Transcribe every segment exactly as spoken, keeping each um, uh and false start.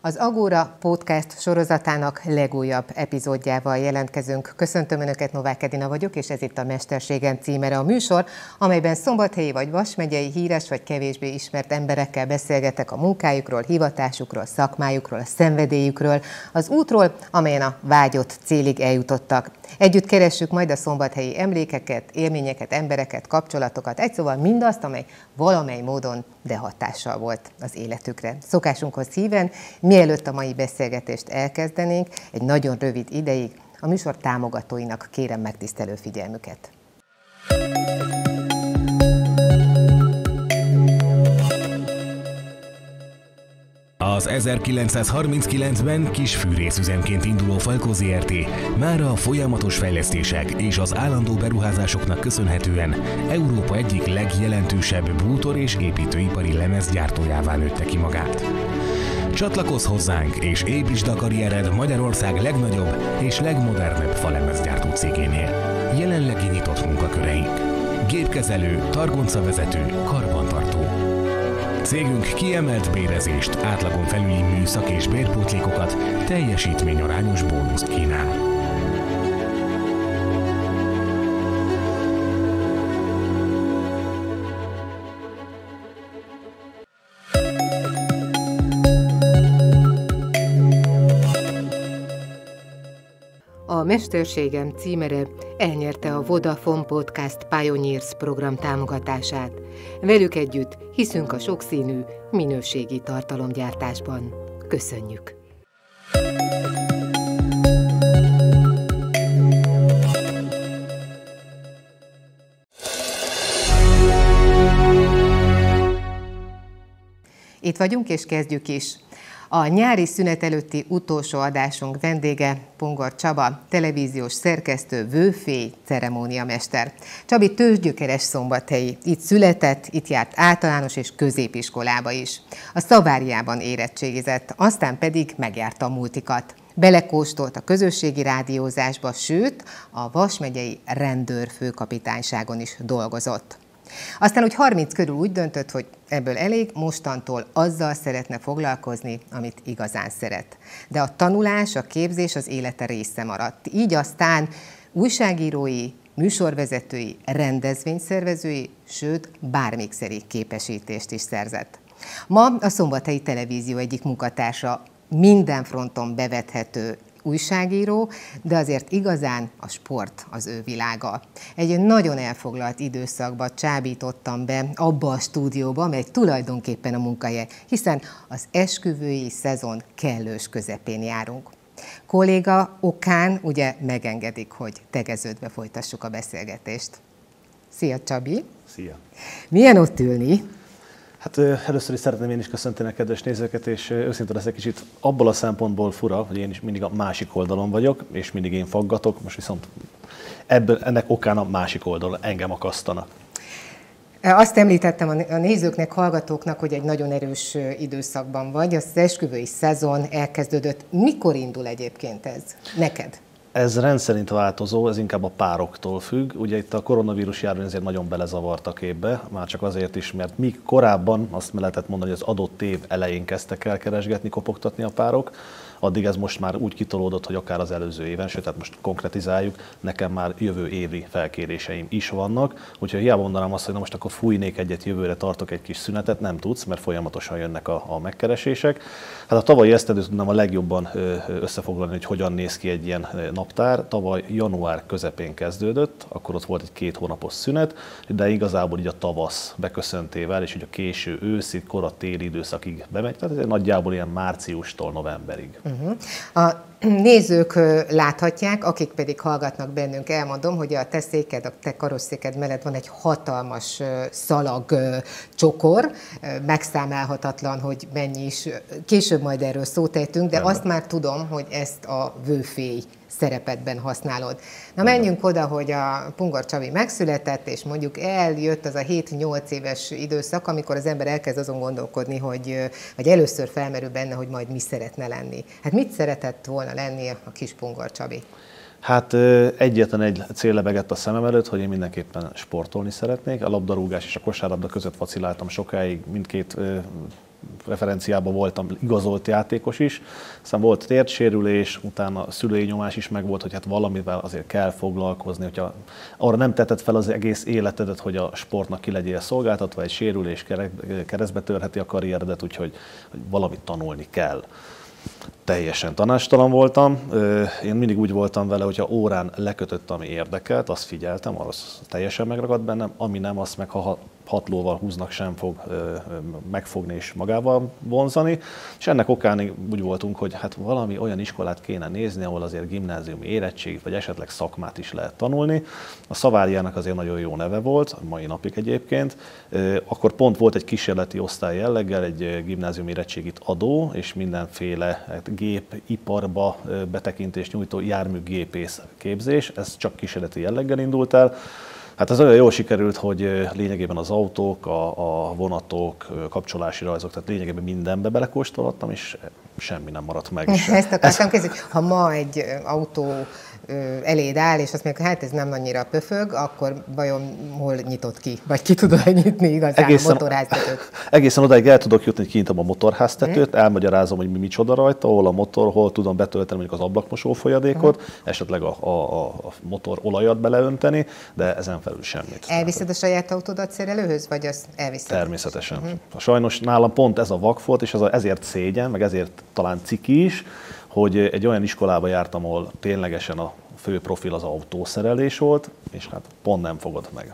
Az Agóra Podcast sorozatának legújabb epizódjával jelentkezünk. Köszöntöm Önöket, Novák Edina vagyok, és ez itt a Mesterségem címere a műsor, amelyben szombathelyi vagy Vas megyei híres vagy kevésbé ismert emberekkel beszélgetek a munkájukról, hivatásukról, szakmájukról, a szenvedélyükről, az útról, amelyen a vágyott célig eljutottak. Együtt keressük majd a szombathelyi emlékeket, élményeket, embereket, kapcsolatokat, egy szóval mindazt, amely valamely módon de hatással volt az életükre. Szokásunkhoz híven, mielőtt a mai beszélgetést elkezdenénk, egy nagyon rövid ideig a műsor támogatóinak kérem megtisztelő figyelmüket. Az ezerkilencszázharminckilencben kis fűrészüzemként induló Falco zé er té mára a folyamatos fejlesztések és az állandó beruházásoknak köszönhetően Európa egyik legjelentősebb bútor- és építőipari lemezgyártójává nőtte ki magát. Csatlakozz hozzánk és építsd a karriered Magyarország legnagyobb és legmodernebb falemezgyártó cégénél. Jelenlegi nyitott munkaköreink: gépkezelő, targoncavezető, karbantartó. Cégünk kiemelt bérezést, átlagon felüli műszak és bérpótlékokat, teljesítményarányos bónuszt kínál. A Mesterségem címere elnyerte a Vodafone Podcast Pioneers program támogatását. Velük együtt hiszünk a sokszínű, minőségi tartalomgyártásban. Köszönjük! Itt vagyunk és kezdjük is. A nyári szünet előtti utolsó adásunk vendége Pongor Csaba, televíziós szerkesztő, vőfély, ceremóniamester. Csabi tőzsgyökeres szombathelyi. Itt született, itt járt általános és középiskolába is. A Szaváriában érettségizett, aztán pedig megjárta a multikat. Belekóstolt a közösségi rádiózásba, sőt, a Vas megyei rendőrfőkapitányságon is dolgozott. Aztán úgy harminc körül úgy döntött, hogy ebből elég, mostantól azzal szeretne foglalkozni, amit igazán szeret. De a tanulás, a képzés az élete része maradt. Így aztán újságírói, műsorvezetői, rendezvényszervezői, sőt bármikszeri képesítést is szerzett. Ma a Szombathelyi Televízió egyik munkatársa, minden fronton bevethető újságíró, de azért igazán a sport az ő világa. Egy nagyon elfoglalt időszakba csábítottam be abba a stúdióba, amely tulajdonképpen a munkahelye, hiszen az esküvői szezon kellős közepén járunk. Kolléga okán ugye megengedik, hogy tegeződve folytassuk a beszélgetést. Szia, Csabi! Szia! Milyen ott ülni? Hát először is szeretném én is köszönteni a kedves nézőket, és őszintén leszek kicsit abból a szempontból fura, hogy én is mindig a másik oldalon vagyok, és mindig én faggatok, most viszont ebből, ennek okán a másik oldal engem akasztanak. Azt említettem a nézőknek, hallgatóknak, hogy egy nagyon erős időszakban vagy. Az esküvői szezon elkezdődött. Mikor indul egyébként ez neked? Ez rendszerint változó, ez inkább a pároktól függ. Ugye itt a koronavírus járvány azért nagyon belezavart a képbe, már csak azért is, mert míg korábban azt lehetett mondani, hogy az adott év elején kezdtek el keresgetni, kopogtatni a párok, addig ez most már úgy kitolódott, hogy akár az előző éven, sőt, tehát most konkretizáljuk, nekem már jövő évi felkéréseim is vannak, úgyhogy hiába mondanám azt, hogy na most akkor fújnék egyet, jövőre tartok egy kis szünetet, nem tudsz, mert folyamatosan jönnek a, a megkeresések. Hát a tavalyi esztendőt tudnám a legjobban összefoglalni, hogy hogyan néz ki egy ilyen naptár. Tavaly január közepén kezdődött, akkor ott volt egy két hónapos szünet, de igazából így a tavasz beköszöntével, és így a késő őszi, kora téli időszakig bemegy, tehát ez nagyjából ilyen márciustól novemberig. Uh-huh. A nézők láthatják, akik pedig hallgatnak bennünk, elmondom, hogy a te széked, a te karosszéked mellett van egy hatalmas szalag csokor, megszámálhatatlan, hogy mennyi is. Később majd erről szót ejtünk, de azt már tudom, hogy ezt a vőfély szerepedben használod. Na menjünk oda, hogy a Pongor Csabi megszületett, és mondjuk eljött az a hét-nyolc éves időszak, amikor az ember elkezd azon gondolkodni, hogy, vagy először felmerül benne, hogy majd mi szeretne lenni. Hát mit szeretett volna lenni a kis Pongor Csabi? Hát egyetlen egy cél lebegett a szemem előtt, hogy én mindenképpen sportolni szeretnék. A labdarúgás és a kosárlabda között vaciláltam sokáig, mindkét referenciában voltam igazolt játékos is, aztán volt térdsérülés, utána szülői nyomás is megvolt, hogy hát valamivel azért kell foglalkozni, hogyha arra nem tetted fel az egész életedet, hogy a sportnak ki legyél szolgáltatva, egy sérülés keresztbe törheti a karrieredet, úgyhogy hogy valamit tanulni kell. Teljesen tanástalan voltam. Én mindig úgy voltam vele, hogyha órán lekötött, ami érdekelt, azt figyeltem, az teljesen megragadt bennem, ami nem, azt meg ha hat lóval húznak, sem fog megfogni és magával vonzani. És ennek okán úgy voltunk, hogy hát valami olyan iskolát kéne nézni, ahol azért gimnáziumi érettségit, vagy esetleg szakmát is lehet tanulni. A Szaváriának azért nagyon jó neve volt, a mai napig egyébként. Akkor pont volt egy kísérleti osztály jelleggel, egy gimnáziumi érettségit adó, és mindenféle hát, gépiparba betekintést nyújtó járműgépész képzés. Ez csak kísérleti jelleggel indult el. Hát ez olyan jól sikerült, hogy lényegében az autók, a, a vonatok, kapcsolási rajzok, tehát lényegében mindenbe belekóstolhattam, és semmi nem maradt meg. Ezt akartam kérdezni, ha ma egy autó eléd áll, és azt mondjuk, hát ez nem annyira pöfög, akkor vajon hol nyitott ki? Vagy ki tudod nyitni igazán egészen, a motorháztetőt? Egészen odáig el tudok jutni, hogy kinyitom a motorháztetőt, hmm. elmagyarázom, hogy mi micsoda rajta, hol a motor, hol tudom betölteni mondjuk az ablakmosó folyadékot, hmm. esetleg a, a, a motor olajat beleönteni, de ezen felül semmit. Elviszed a saját autódat szerelőhöz, vagy azt elviszed? Természetesen. Hmm. Sajnos nálam pont ez a vak volt, és az a, ezért szégyen, meg ezért talán ciki is, hogy egy olyan iskolába jártam, ahol ténylegesen a fő profil az autószerelés volt, és hát pont nem fogod meg.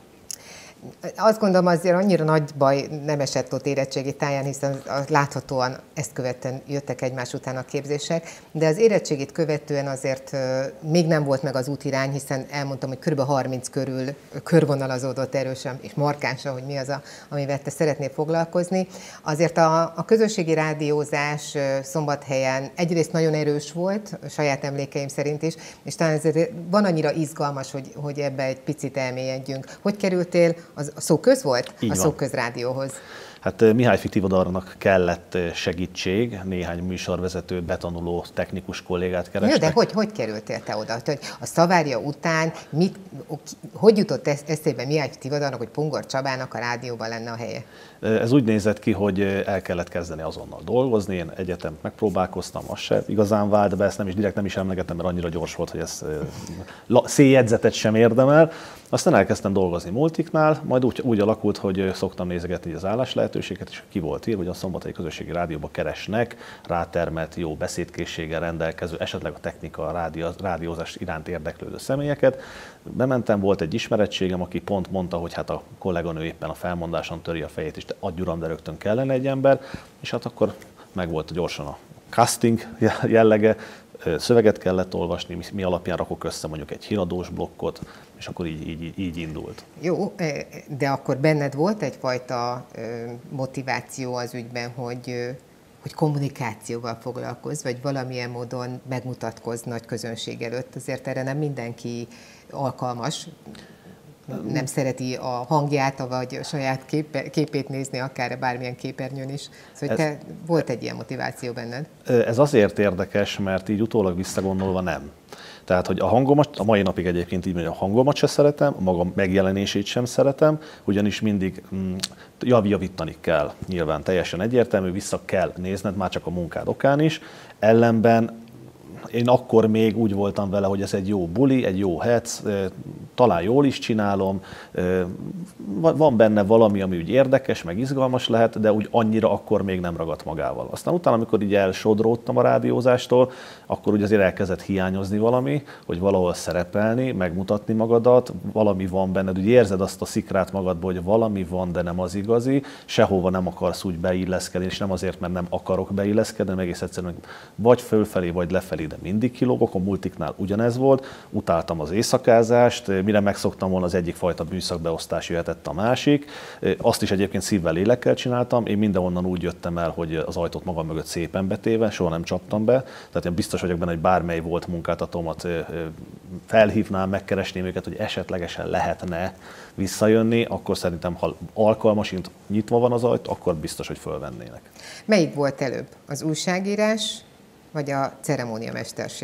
Azt gondolom, azért annyira nagy baj nem esett ott érettségi táján, hiszen láthatóan ezt követően jöttek egymás után a képzések, de az érettségit követően azért még nem volt meg az útirány, hiszen elmondtam, hogy kb. harminc körül körvonalazódott erősen és markánsan, hogy mi az, a, amivel te szeretnél foglalkozni. Azért a, a közösségi rádiózás Szombathelyen egyrészt nagyon erős volt, saját emlékeim szerint is, és talán ezért van annyira izgalmas, hogy, hogy ebbe egy picit elmélyedjünk. Hogy kerültél? Az a Szóköz volt? Így a van. Szóköz rádióhoz. Hát Mihály Tivodarnak kellett segítség, néhány műsorvezető, betanuló, technikus kollégát kerestek. Jó, de hogy, hogy kerültél te oda? Hogy a Szavária után mit, hogy jutott eszébe Mihály Tivodarnak, hogy Pongor Csabának a rádióban lenne a helye? Ez úgy nézett ki, hogy el kellett kezdeni azonnal dolgozni, én egyetemt megpróbálkoztam, az se igazán vált be, ezt nem is direkt nem is emlegettem, mert annyira gyors volt, hogy ez széljegyzetet sem érdemel. Aztán elkezdtem dolgozni multiknál, majd úgy, úgy alakult, hogy szoktam nézegetni az állás lehetőséget, és ki volt írva, hogy a Szombathelyi Közösségi Rádióba keresnek rátermelt, jó beszédkészséggel rendelkező, esetleg a technika, a rádió, rádiózás iránt érdeklődő személyeket. Bementem, volt egy ismerettségem, aki pont mondta, hogy hát a kolléganő éppen a felmondáson töri a fejét, és adj uram, de rögtön kellene egy ember, és hát akkor megvolt gyorsan a casting jellege, szöveget kellett olvasni, mi alapján rakok össze mondjuk egy híradós blokkot, és akkor így, így, így indult. Jó, de akkor benned volt egyfajta motiváció az ügyben, hogy, hogy kommunikációval foglalkozz, vagy valamilyen módon megmutatkozz nagy közönség előtt. Azért erre nem mindenki alkalmas, nem szereti a hangját, vagy a saját képe, képét nézni, akár bármilyen képernyőn is. Szóval ez, te, volt egy ilyen motiváció benned? Ez azért érdekes, mert így utólag visszagondolva nem. Tehát, hogy a hangomat, a mai napig egyébként így, hogy a hangomat sem szeretem, a magam megjelenését sem szeretem, ugyanis mindig mm, javítani kell, nyilván teljesen egyértelmű, vissza kell nézned, már csak a munkád okán is. Ellenben én akkor még úgy voltam vele, hogy ez egy jó buli, egy jó hec, talán jól is csinálom, van benne valami, ami úgy érdekes, meg izgalmas lehet, de úgy annyira akkor még nem ragadt magával. Aztán utána, amikor így elsodródtam a rádiózástól, akkor úgy azért elkezdett hiányozni valami, hogy valahol szerepelni, megmutatni magadat, valami van benned, úgy érzed azt a szikrát magadból, hogy valami van, de nem az igazi, sehova nem akarsz úgy beilleszkedni, és nem azért, mert nem akarok beilleszkedni, meg egész egyszerűen vagy fölfelé, vagy lefelé, de mindig kilógok, a multiknál ugyanez volt, utáltam az éjszakázást, mire megszoktam volna az egyik fajta műszakbeosztás, jöhetett a másik. Azt is egyébként szívvel, lélekkel csináltam, én mindenhonnan úgy jöttem el, hogy az ajtót magam mögött szépen betéve, soha nem csaptam be, tehát én biztos vagyok benne, hogy bármely volt munkáltatómat felhívnám, megkeresném őket, hogy esetlegesen lehetne visszajönni, akkor szerintem, ha alkalmasint nyitva van az ajtó, akkor biztos, hogy fölvennének. Melyik volt előbb? Az újságírás, vagy a ceremóniamesterség?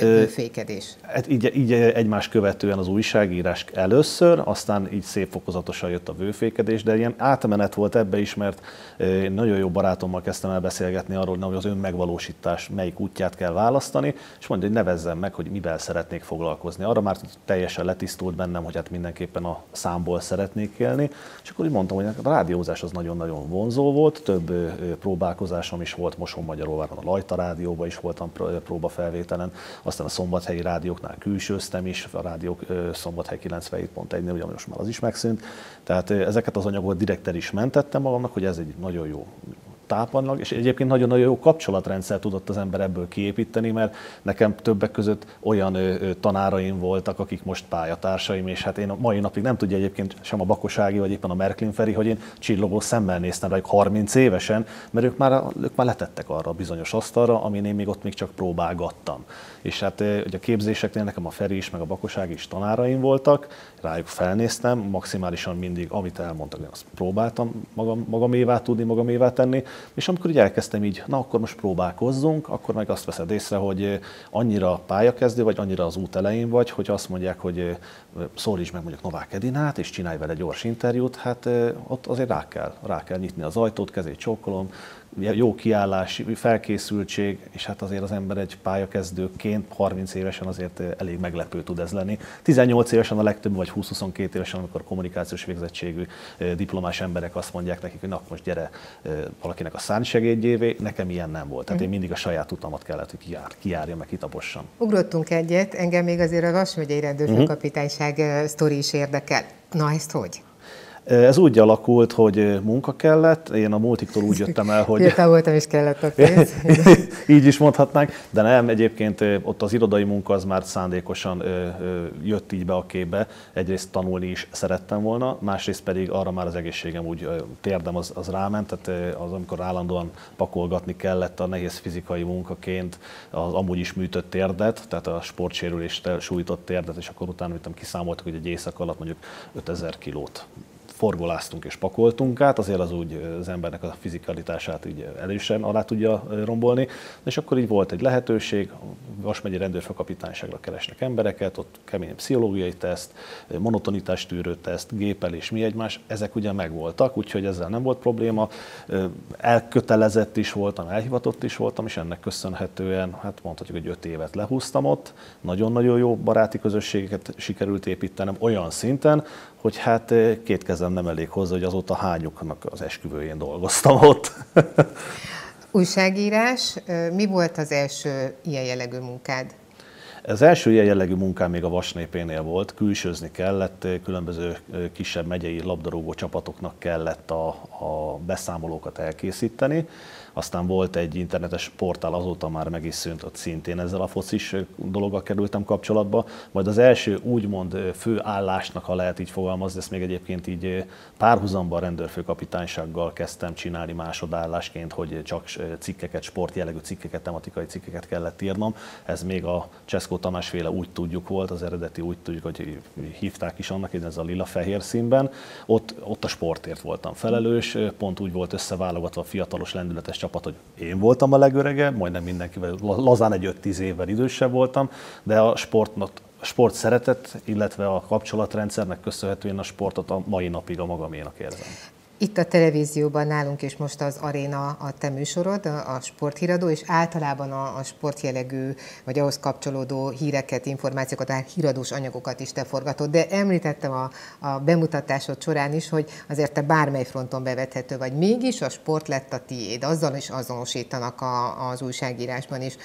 bőfékedés? Így, így egymás követően az újságírás először, aztán így szép fokozatosan jött a bőfékedés, de ilyen átmenet volt ebbe is, mert én nagyon jó barátommal kezdtem el beszélgetni arról, hogy az önmegvalósítás melyik útját kell választani, és mondja, hogy nevezzem meg, hogy mivel szeretnék foglalkozni. Arra már teljesen letisztult bennem, hogy hát mindenképpen a számból szeretnék élni, és akkor úgy mondtam, hogy a rádiózás az nagyon-nagyon vonzó volt, több próbálkozásom is volt, Mosonmagyaróváron a Lajta Rádióban is voltam próbafelvételen, aztán a szombathelyi rádióknál külsőztem is, a rádiók Szombathely kilencvenhét pont egy-nél, ugye most már az is megszűnt, tehát ezeket az anyagokat direkt el is mentettem magamnak, hogy ez egy nagyon jó tápanlag, és egyébként nagyon-nagyon jó kapcsolatrendszer tudott az ember ebből kiépíteni, mert nekem többek között olyan ö, tanáraim voltak, akik most pályatársaim, és hát én a mai napig nem tudja egyébként sem a Bakosági, vagy éppen a Merklin Feri, hogy én csillogó szemmel néztem rájuk harminc évesen, mert ők már, ők már letettek arra a bizonyos asztalra, amin én még ott még csak próbálgattam. És hát ugye a képzéseknél nekem a Feri is, meg a Bakosági is tanáraim voltak, rájuk felnéztem, maximálisan mindig, amit elmondtak, én azt próbáltam magam, magamévá tudni, magamévá tenni, és amikor így elkezdtem így, na akkor most próbálkozzunk, akkor meg azt veszed észre, hogy annyira pályakezdő vagy, annyira az út elején vagy, hogy azt mondják, hogy szólíts meg mondjuk Novák Edinát, és csinálj vele gyors interjút, hát ott azért rá kell, rá kell nyitni az ajtót, kezét csókolom, jó kiállás, felkészültség, és hát azért az ember egy pályakezdőként harminc évesen azért elég meglepő tud ez lenni. tizennyolc évesen a legtöbb, vagy húsz-huszonkettő évesen, amikor kommunikációs végzettségű diplomás emberek azt mondják nekik, hogy na, most gyere valakinek a szárnysegédjévé, nekem ilyen nem volt. Tehát én mindig a saját utamat kellett, hogy kijár, kijárja, meg kitapossam. Ugrottunk egyet, engem még azért a Vas megyei rendőrfőkapitányság uh-huh. sztori is érdekel. Na, ezt hogy? Ez úgy alakult, hogy munka kellett, én a multiktól úgy jöttem el, hogy... Fiatal voltam és kellett a pénz. Így is mondhatnánk, de nem, egyébként ott az irodai munka az már szándékosan jött így be a képbe. Egyrészt tanulni is szerettem volna, másrészt pedig arra már az egészségem úgy térdem az, az ráment, tehát az, amikor állandóan pakolgatni kellett a nehéz fizikai munkaként az amúgy is műtött térdet, tehát a sportsérülést sújtott térdet, és akkor utána kiszámoltak, hogy egy éjszak alatt mondjuk ötezer kilót forgoláztunk és pakoltunk át, azért az úgy az embernek a fizikalitását így erősen alá tudja rombolni, és akkor így volt egy lehetőség, Vas megyei rendőrfőkapitányságra keresnek embereket, ott kemény pszichológiai teszt, monotonitástűrő teszt, gépelés, mi egymás, ezek ugye megvoltak, úgyhogy ezzel nem volt probléma, elkötelezett is voltam, elhivatott is voltam, és ennek köszönhetően, hát mondhatjuk, hogy öt évet lehúztam ott, nagyon-nagyon jó baráti közösségeket sikerült építenem olyan szinten, hogy hát két kezem nem elég hozzá, hogy azóta hányuknak az esküvőjén dolgoztam ott. Újságírás, mi volt az első ilyen jellegű munkád? Az első ilyen jellegű munkám még a Vasnépénél volt, külsőzni kellett, különböző kisebb megyei labdarúgó csapatoknak kellett a, a beszámolókat elkészíteni. Aztán volt egy internetes portál, azóta már meg is szűnt, ott szintén ezzel a focis dologgal kerültem kapcsolatba. Majd az első úgymond főállásnak, ha lehet így fogalmazni, ezt még egyébként így párhuzamban rendőrfőkapitánysággal kezdtem csinálni másodállásként, hogy csak cikkeket, sportjellegű cikkeket, tematikai cikkeket kellett írnom. Ez még a Cseszkó Tamás féle Úgy tudjuk volt, az eredeti Úgy tudjuk, hogy hívták is annak, ez a lila-fehér színben. Ott, ott a sportért voltam felelős, pont úgy volt összeválogatva a fiatalos lendületes csapat, hogy én voltam a legöregebb, majdnem mindenkivel, lazán egy öt-tíz évvel idősebb voltam, de a sportnak, a sport szeretet, illetve a kapcsolatrendszernek köszönhetően a sportot a mai napig a magaménak érzem. Itt a televízióban nálunk is most az Aréna a te műsorod, a sporthíradó, és általában a, a sportjellegű, vagy ahhoz kapcsolódó híreket, információkat, tehát híradós anyagokat is te forgatod. De említettem a, a bemutatásod során is, hogy azért te bármely fronton bevethető vagy. Mégis a sport lett a tiéd, azzal is azonosítanak a, az újságírásban is.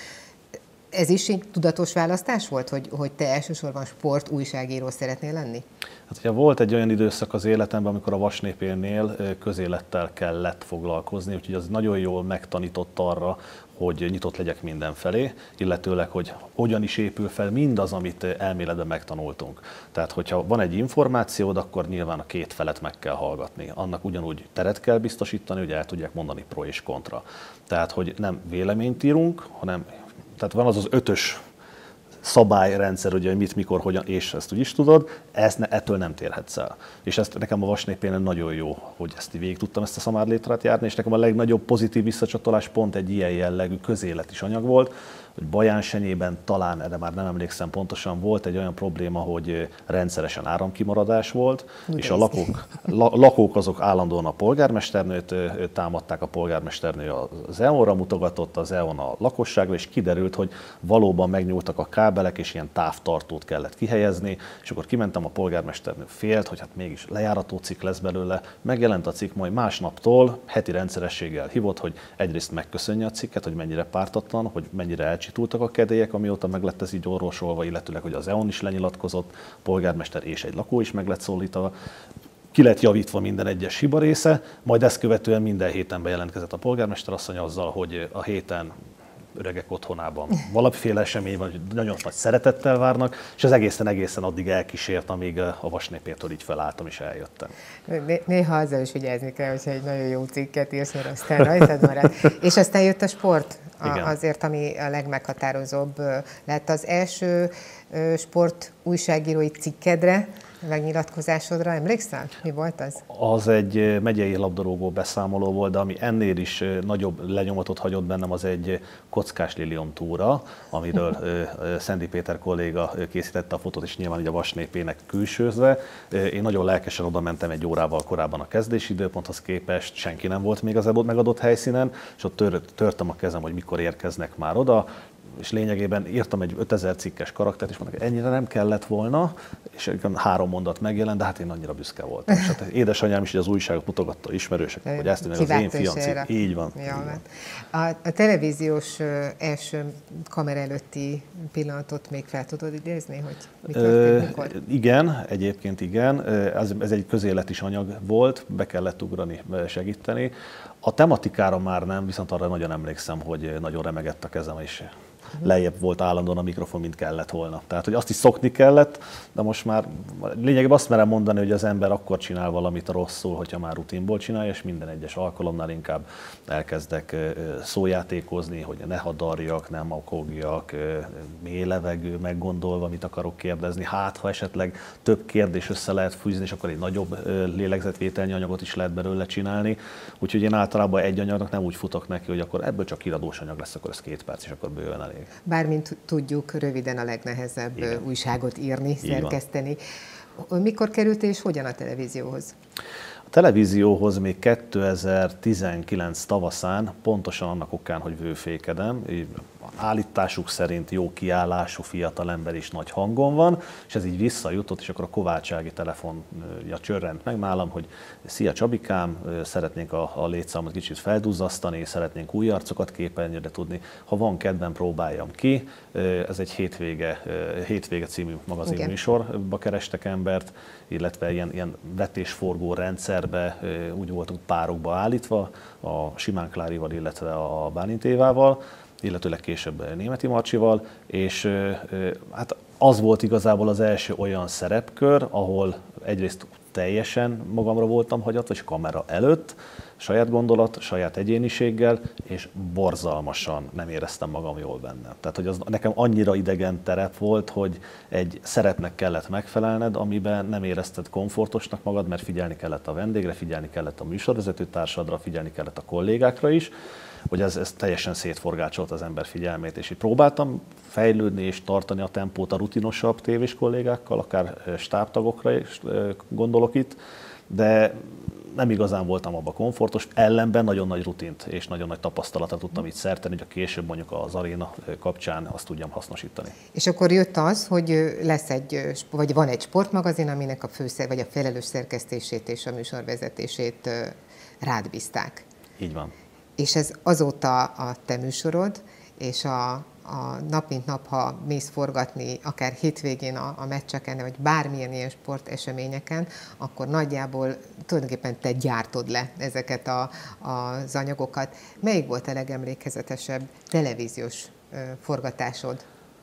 Ez is egy tudatos választás volt, hogy, hogy te elsősorban sport újságíró szeretnél lenni? Hát ugye volt egy olyan időszak az életemben, amikor a Vasnépénél közélettel kellett foglalkozni, úgyhogy az nagyon jól megtanított arra, hogy nyitott legyek mindenfelé, illetőleg, hogy hogyan is épül fel mindaz, amit elméletben megtanultunk. Tehát, hogyha van egy információd, akkor nyilván a két felet meg kell hallgatni. Annak ugyanúgy teret kell biztosítani, hogy el tudják mondani pro és kontra. Tehát, hogy nem véleményt írunk, hanem tehát van az az ötös szabályrendszer, ugye, hogy mit, mikor, hogyan, és ezt úgy is tudod, ezt ne, ettől nem térhetsz el. És ezt nekem a Vasnépénél nagyon jó, hogy ezt végig tudtam ezt a szamárlétrát járni, és nekem a legnagyobb pozitív visszacsatolás pont egy ilyen jellegű közéleti anyag volt, hogy Bajánsenyében talán, erre már nem emlékszem pontosan, volt egy olyan probléma, hogy rendszeresen áramkimaradás volt, Úgy és a lakók, la, lakók azok állandóan a polgármesternőt támadták, a polgármesternő az é o en-ra mutogatott, az é o en a lakosságra, és kiderült, hogy valóban megnyúltak a kábelek, és ilyen távtartót kellett kihelyezni, és akkor kimentem, a polgármesternő félt, hogy hát mégis lejárató cikk lesz belőle, megjelent a cikk, majd másnaptól heti rendszerességgel hívott, hogy egyrészt megköszönje a cikket, hogy mennyire pártatlan, hogy mennyire elcsitultak a kedélyek, amióta meg lett ez így orvosolva, illetőleg, hogy az é o en is lenyilatkozott, a polgármester és egy lakó is meg lett szólítva, ki lett javítva minden egyes hiba része, majd ezt követően minden héten bejelentkezett a polgármester asszony azzal, hogy a héten öregek otthonában valamiféle esemény van, hogy nagyon nagy szeretettel várnak, és az egészen egészen addig elkísért, amíg a Vasnépétől így felálltam és eljöttem. Néha azzal is vigyázni kell, hogyha egy nagyon jó cikket írsz, mert aztán rajtad marad. És aztán jött a sport, a, azért, ami a legmeghatározóbb lett. Az első sport újságírói cikkedre, megnyilatkozásodra, emlékszel? Mi volt az? Az egy megyei labdarúgó beszámoló volt, de ami ennél is nagyobb lenyomatot hagyott bennem, az egy kockás lilium túra, amiről Szendi Péter kolléga készítette a fotót, és nyilván így a Vasnépének külsőzve. Én nagyon lelkesen oda mentem egy órával korábban a kezdési időponthoz képest, senki nem volt még az megadott helyszínen, és ott tör, törtem a kezem, hogy mikor érkeznek már oda, és lényegében írtam egy ötezer cikkes karaktert, és mondták, ennyire nem kellett volna, és három mondat megjelent, de hát én annyira büszke voltam. És hát édesanyám is az újságot mutogatta ismerősek, hogy ezt meg az én fiam cikk. Így van. Így van. A, a televíziós első kamera előtti pillanatot még fel tudod idézni, hogy mi történt, mikor? Igen, egyébként igen. Ez, ez egy közéleti anyag volt, be kellett ugrani, segíteni. A tematikára már nem, viszont arra nagyon emlékszem, hogy nagyon remegett a kezem, és lejjebb volt állandóan a mikrofon, mint kellett volna. Tehát, hogy azt is szokni kellett, de most már lényegében azt merem mondani, hogy az ember akkor csinál valamit rosszul, hogyha már rutinból csinálja, és minden egyes alkalomnál inkább elkezdek szójátékozni, hogy ne hadarjak, nem makogjak, mély levegő, meggondolva, mit akarok kérdezni. Hát, ha esetleg több kérdés össze lehet fűzni, és akkor egy nagyobb lélegzetvételnyi anyagot is lehet belőle csinálni. Úgyhogy én általában egy anyagnak nem úgy futok neki, hogy akkor ebből csak híradós anyag lesz, akkor ez két perc, és akkor bőven elég. Bármint tudjuk, röviden a legnehezebb Igen. újságot írni, Így szerkeszteni. Van. Mikor kerültél és hogyan a televízióhoz? A televízióhoz még kétezer-tizenkilenc tavaszán, pontosan annak okán, hogy vőfékedem, állításuk szerint jó kiállású fiatalember is nagy hangon van, és ez így visszajutott, és akkor a Kovácsági telefonja csörrent meg nálam, hogy szia Csabikám, szeretnénk a, a létszámot kicsit felduzzasztani, szeretnénk új arcokat képernyőre de tudni, ha van kedven, próbáljam ki. Ez egy hétvége, hétvége című magazinműsorba kerestek embert, illetve ilyen, ilyen vetésforgó rendszerbe úgy voltunk párokba állítva, a Simán Klárival, illetve a Bálint Évával, illetőleg később Németi Marcsival, és hát az volt igazából az első olyan szerepkör, ahol egyrészt teljesen magamra voltam hagyatva, és kamera előtt, saját gondolat, saját egyéniséggel, és borzalmasan nem éreztem magam jól benne. Tehát, hogy az nekem annyira idegen terep volt, hogy egy szerepnek kellett megfelelned, amiben nem érezted komfortosnak magad, mert figyelni kellett a vendégre, figyelni kellett a műsorvezető társadra, figyelni kellett a kollégákra is, hogy ez, ez teljesen szétforgácsolt az ember figyelmét, és így próbáltam fejlődni és tartani a tempót a rutinosabb tévés kollégákkal, akár stábtagokra is gondolok itt, de nem igazán voltam abban komfortos, ellenben nagyon nagy rutint és nagyon nagy tapasztalatot tudtam itt szerteni, hogy a később mondjuk az aréna kapcsán azt tudjam hasznosítani. És akkor jött az, hogy lesz egy, vagy van egy sportmagazin, aminek a főszer, vagy a felelős szerkesztését és a műsorvezetését rád bízták. Így van. És ez azóta a te műsorod, és a, a nap mint nap, ha mész forgatni, akár hétvégén a, a meccseken, vagy bármilyen ilyen sporteseményeken, akkor nagyjából tulajdonképpen te gyártod le ezeket a, az anyagokat. Melyik volt a legemlékezetesebb televíziós ö, forgatásod?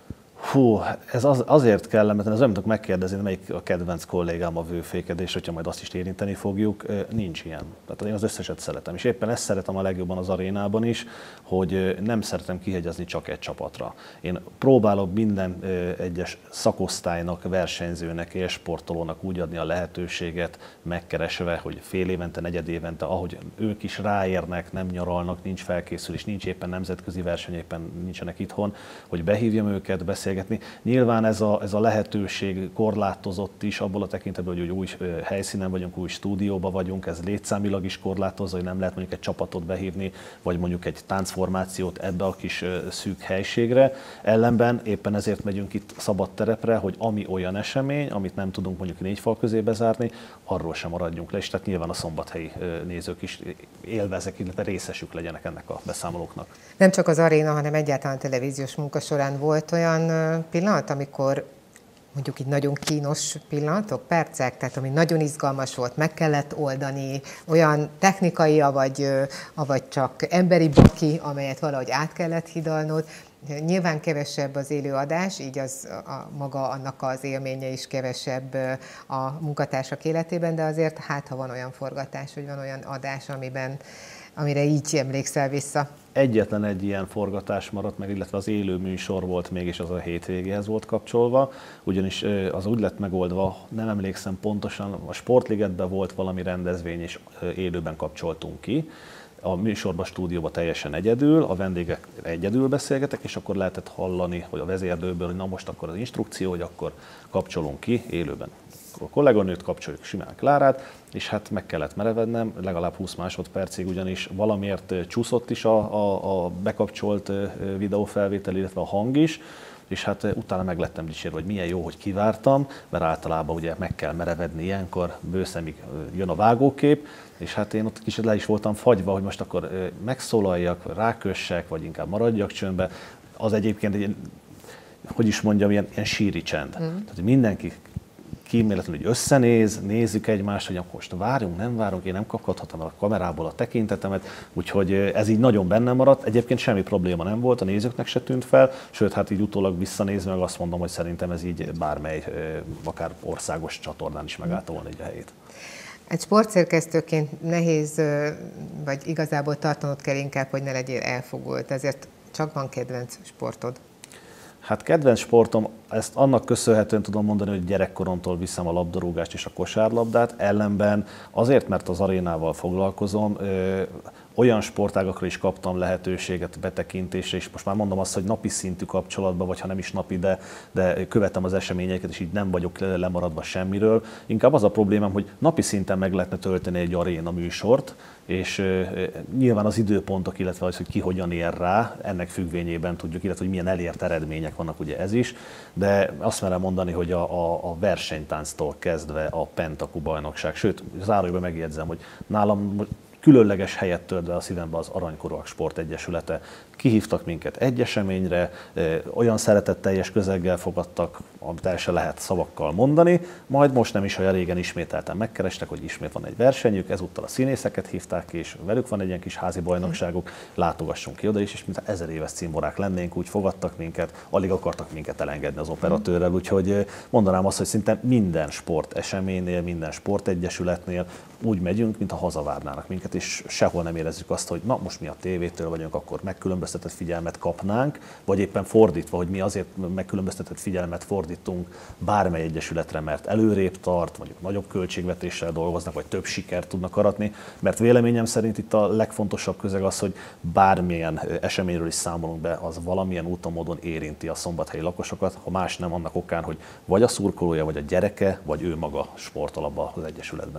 Hú, ez az, azért kellemetlen, ez olyan, mint megkérdezni, melyik a kedvenc kollégám a vőfékedés, hogyha majd azt is érinteni fogjuk, nincs ilyen. Tehát én az összeset szeretem, és éppen ezt szeretem a legjobban az arénában is, hogy nem szeretem kihegyezni csak egy csapatra. Én próbálok minden egyes szakosztálynak, versenyzőnek és sportolónak úgy adni a lehetőséget, megkeresve, hogy fél évente, negyed évente, ahogy ők is ráérnek, nem nyaralnak, nincs felkészülés, nincs éppen nemzetközi verseny, éppen nincsenek itthon, hogy behívjam őket, beszélgetni. Nyilván ez a, ez a lehetőség korlátozott is abból a tekintetben, hogy új helyszínen vagyunk, új stúdióban vagyunk, ez létszámilag is korlátozza, hogy nem lehet mondjuk egy csapatot behívni, vagy mondjuk egy táncformációt ebbe a kis szűk helységre. Ellenben éppen ezért megyünk itt szabad terepre, hogy ami olyan esemény, amit nem tudunk mondjuk négy fal közé bezárni, arról sem maradjunk le, és tehát nyilván a szombathelyi nézők is élvezek, illetve részesük legyenek ennek a beszámolóknak. Nem csak az aréna, hanem egyáltalán televíziós munka során volt olyan pillanat, amikor mondjuk így nagyon kínos pillanatok, percek, tehát ami nagyon izgalmas volt, meg kellett oldani, olyan technikai, avagy, avagy csak emberi baki, amelyet valahogy át kellett hidalnod. Nyilván kevesebb az élőadás, így az a, maga annak az élménye is kevesebb a munkatársak életében, de azért hát, ha van olyan forgatás, hogy van olyan adás, amiben, amire így emlékszel vissza. Egyetlen egy ilyen forgatás maradt meg, illetve az élő műsor volt mégis, az a hétvégéhez volt kapcsolva, ugyanis az úgy lett megoldva, nem emlékszem pontosan, a Sportligetben volt valami rendezvény, és élőben kapcsoltunk ki. A műsorban, stúdióban teljesen egyedül, a vendégek egyedül beszélgetek, és akkor lehetett hallani, hogy a vezérdőből, hogy na most akkor az instrukció, hogy akkor kapcsolunk ki élőben. A kolléganőt kapcsoljuk simán Klárát, és hát meg kellett merevednem, legalább húsz másodpercig, ugyanis valamiért csúszott is a, a, a bekapcsolt videófelvétel, illetve a hang is, és hát utána meg lettem dicsérve, hogy milyen jó, hogy kivártam, mert általában ugye meg kell merevedni ilyenkor, bőszemig jön a vágókép, és hát én ott kicsit le is voltam fagyva, hogy most akkor megszólaljak, rákössek, vagy inkább maradjak csöndbe. Az egyébként egy, hogy is mondjam, ilyen, ilyen síri csend. Mm. Tehát mindenki kíméletlenül, hogy összenéz, nézzük egymást, hogy most várjunk, nem várunk, én nem kapkodhatom el a kamerából a tekintetemet, úgyhogy ez így nagyon benne maradt. Egyébként semmi probléma nem volt, a nézőknek se tűnt fel, sőt, hát így utólag visszanézve meg azt mondom, hogy szerintem ez így bármely, akár országos csatornán is megállta volna egy a helyét. Egy sportszerkesztőként nehéz, vagy igazából tartanod kell inkább, hogy ne legyél elfogult, ezért csak van kedvenc sportod. Hát kedvenc sportom, ezt annak köszönhetően tudom mondani, hogy gyerekkoromtól viszem a labdarúgást és a kosárlabdát, ellenben azért, mert az arénával foglalkozom, ö, olyan sportágakra is kaptam lehetőséget betekintésre, és most már mondom azt, hogy napi szintű kapcsolatban, vagy ha nem is napi, de, de követem az eseményeket, és így nem vagyok lemaradva semmiről. Inkább az a problémám, hogy napi szinten meg lehetne tölteni egy aréna műsort, és ö, nyilván az időpontok, illetve az, hogy ki hogyan ér rá, ennek függvényében tudjuk, illetve hogy milyen elért eredmények vannak, ugye ez is, de azt merem mondani, hogy a, a, a versenytánctól kezdve a Pentaku bajnokság, sőt, zárójelben megjegyzem, hogy nálam különleges helyet tölt be a szívembe az Aranykorúak Sportegyesülete. Kihívtak minket egy eseményre, olyan szeretetteljes közeggel fogadtak, amit el se lehet szavakkal mondani, majd most nem is olyan régen ismételten megkerestek, hogy ismét van egy versenyük, ezúttal a színészeket hívták ki, és velük van egy ilyen kis házi bajnokságuk, látogassunk ki oda is, és mint ezer éves címborák lennénk, úgy fogadtak minket, alig akartak minket elengedni az operatőrrel, úgyhogy mondanám azt, hogy szinte minden sporteseménynél, minden sportegyesületnél úgy megyünk, mintha hazavárnának minket, és sehol nem érezzük azt, hogy na most mi a tévétől vagyunk, akkor megkülönböztetett figyelmet kapnánk, vagy éppen fordítva, hogy mi azért megkülönböztetett figyelmet fordítunk bármely egyesületre, mert előrébb tart, mondjuk nagyobb költségvetéssel dolgoznak, vagy több sikert tudnak aratni, mert véleményem szerint itt a legfontosabb közeg az, hogy bármilyen eseményről is számolunk be, az valamilyen úton, módon érinti a szombathelyi lakosokat, ha más nem annak okán, hogy vagy a szurkolója, vagy a gyereke, vagy ő maga sportol abba az egyesületben.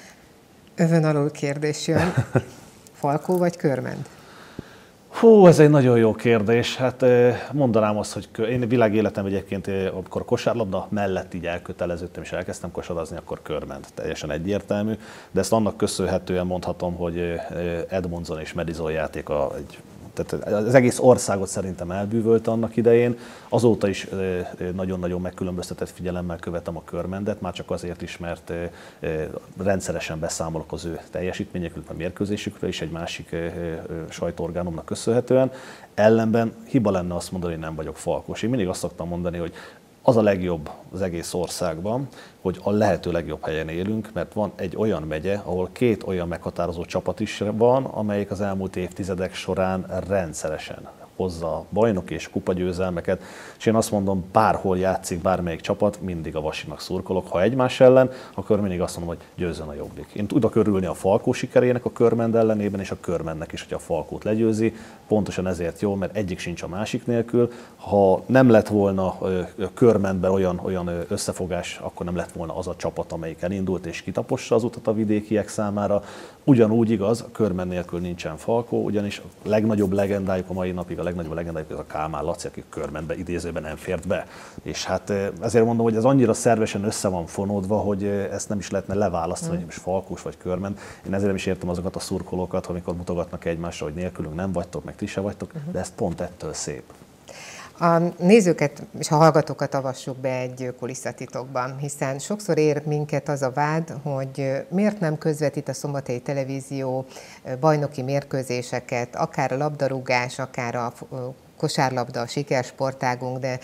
Övön alul kérdés jön. Falkó vagy Körmend? Hú, ez egy nagyon jó kérdés. Hát mondanám azt, hogy én világéletem egyébként, amikor a kosárlabda mellett így elköteleződtem és elkezdtem kosarazni, akkor Körmend. Teljesen egyértelmű. De ezt annak köszönhetően mondhatom, hogy Edmondson és Madison játéka egy Tehát az egész országot szerintem elbűvölte annak idején. Azóta is nagyon-nagyon megkülönböztetett figyelemmel követem a Körmendet, már csak azért is, mert rendszeresen beszámolok az ő teljesítményekről, a mérkőzésükről is egy másik sajtóorgánumnak köszönhetően. Ellenben hiba lenne azt mondani, hogy nem vagyok falkos. Én mindig azt szoktam mondani, hogy az a legjobb az egész országban, hogy a lehető legjobb helyen élünk, mert van egy olyan megye, ahol két olyan meghatározó csapat is van, amelyik az elmúlt évtizedek során rendszeresen hozza a bajnok és kupagyőzelmeket, és én azt mondom, bárhol játszik bármelyik csapat, mindig a Vasinak szurkolok. Ha egymás ellen, akkor mindig azt mondom, hogy győzzön a Jobbik. Én tudok örülni a Falkó sikerének a Körmend ellenében, és a Körmendnek is, hogy a Falkót legyőzi. Pontosan ezért jó, mert egyik sincs a másik nélkül. Ha nem lett volna a Körmendben olyan, olyan összefogás, akkor nem lett volna az a csapat, amelyik elindult és kitapossa az utat a vidékiek számára. Ugyanúgy igaz, a Körmend nélkül nincsen Falkó, ugyanis a legnagyobb legendájuk a mai napig, a legnagyobb legendájuk az a Kálmán Laci, aki Körmendbe idézőben nem fért be. És hát ezért mondom, hogy ez annyira szervesen össze van fonódva, hogy ezt nem is lehetne leválasztani, hogy most Falkós vagy Körmend. Én ezért nem is értem azokat a szurkolókat, amikor mutogatnak egymásra, hogy nélkülünk nem vagytok, meg ti se vagytok, de ez pont ettől szép. A nézőket és a hallgatókat avassuk be egy kulisszatitokban, hiszen sokszor ér minket az a vád, hogy miért nem közvetít a Szombathelyi Televízió bajnoki mérkőzéseket, akár a labdarúgás, akár a kosárlabda, a sikersportágunk, de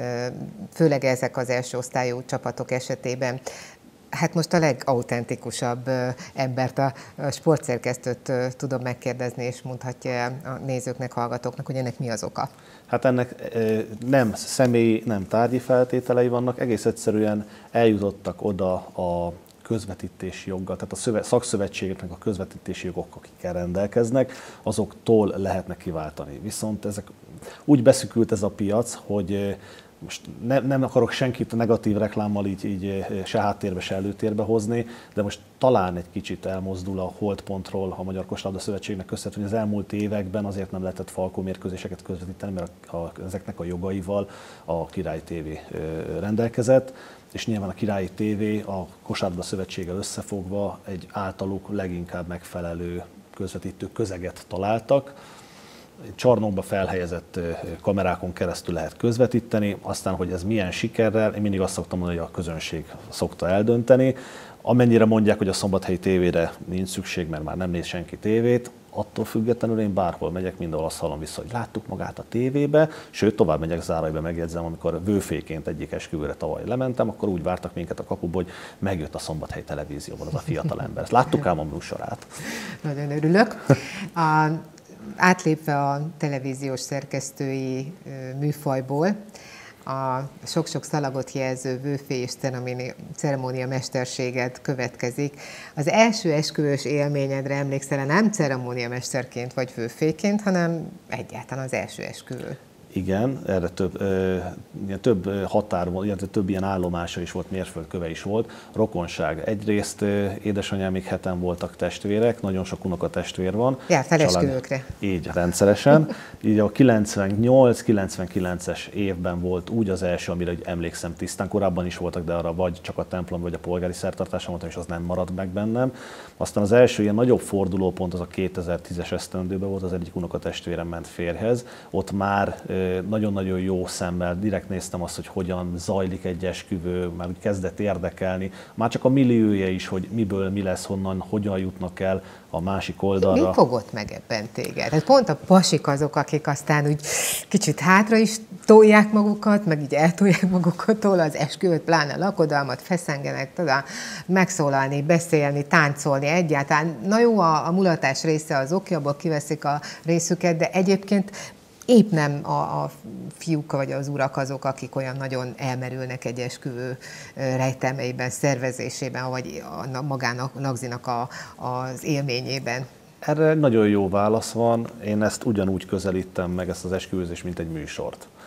főleg ezek az első osztályú csapatok esetében. Hát most a legautentikusabb embert, a sportszerkesztőt tudom megkérdezni, és mondhatja a nézőknek, hallgatóknak, hogy ennek mi az oka? Hát ennek nem személyi, nem tárgyi feltételei vannak, egész egyszerűen eljutottak oda a közvetítési joggal, tehát a szöve, szakszövetségeknek a közvetítési jogok, akikkel rendelkeznek, azoktól lehetne kiváltani. Viszont ezek úgy beszűkült ez a piac, hogy most ne, nem akarok senkit negatív reklámmal így, így se háttérbe, se előtérbe hozni, de most talán egy kicsit elmozdul a Holdpontról a Magyar Kosárlabda Szövetségnek köszönhetően, hogy az elmúlt években azért nem lehetett Falkó mérkőzéseket közvetíteni, mert a, a, ezeknek a jogaival a Királyi té vé rendelkezett, és nyilván a Királyi té vé a Kosárlabda Szövetséggel összefogva egy általuk leginkább megfelelő közvetítő közeget találtak. Csarnokba felhelyezett kamerákon keresztül lehet közvetíteni, aztán, hogy ez milyen sikerrel, én mindig azt szoktam mondani, hogy a közönség szokta eldönteni. Amennyire mondják, hogy a Szombathelyi tévére nincs szükség, mert már nem néz senki tévét, attól függetlenül én bárhol megyek, mindenhol azt hallom vissza, hogy láttuk magát a tévébe, sőt, tovább megyek, zárójelbe megjegyzem, amikor vőféként egyik esküvőre tavaly lementem, akkor úgy vártak minket a kapuba, hogy megjött a Szombathelyi Televízióban az a fiatal ember. Ezt láttuk ám a műsorát. Nagyon örülök. A Átlépve a televíziós szerkesztői műfajból, a sok-sok szalagot jelző vőfé és ceremónia mesterséget következik. Az első esküvős élményedre emlékszel, nem ceremóniamesterként vagy vőféként, hanem egyáltalán az első esküvő. Igen, erre több, ö, több határ volt, illetve több ilyen állomása is volt, mérföldköve is volt. Rokonság. Egyrészt ö, édesanyám még heten voltak testvérek, nagyon sok unoka testvér van. Jártál esküvőkre? Így, rendszeresen. Így a kilencvennyolc kilencvenkilences évben volt úgy az első, amire emlékszem tisztán. Korábban is voltak, de arra vagy csak a templom, vagy a polgári szertartáson voltam, és az nem maradt meg bennem. Aztán az első ilyen nagyobb fordulópont az a kétezer-tízes esztendőben volt, az egyik unokatestvérem ment férjhez. Ott már nagyon-nagyon jó szemmel, direkt néztem azt, hogy hogyan zajlik egy esküvő, már úgy kezdett érdekelni. Már csak a milliója is, hogy miből mi lesz, honnan, hogyan jutnak el a másik oldalra. Mi fogott meg ebben téged? Hát pont a pasik azok, akik aztán úgy kicsit hátra is tolják magukat, meg így eltolják magukat az esküvőt, pláne lakodalmat, feszengenek, tudod, megszólalni, beszélni, táncolni egyáltalán. Na jó, a, a mulatás része az oké, abból kiveszik a részüket, de egyébként épp nem a, a fiúk vagy az urak azok, akik olyan nagyon elmerülnek egy esküvő rejtelmeiben, szervezésében, vagy a, magának, Nagzinak a, az élményében. Erre nagyon jó válasz van. Én ezt ugyanúgy közelítem meg, ezt az esküvőzést, mint egy műsort.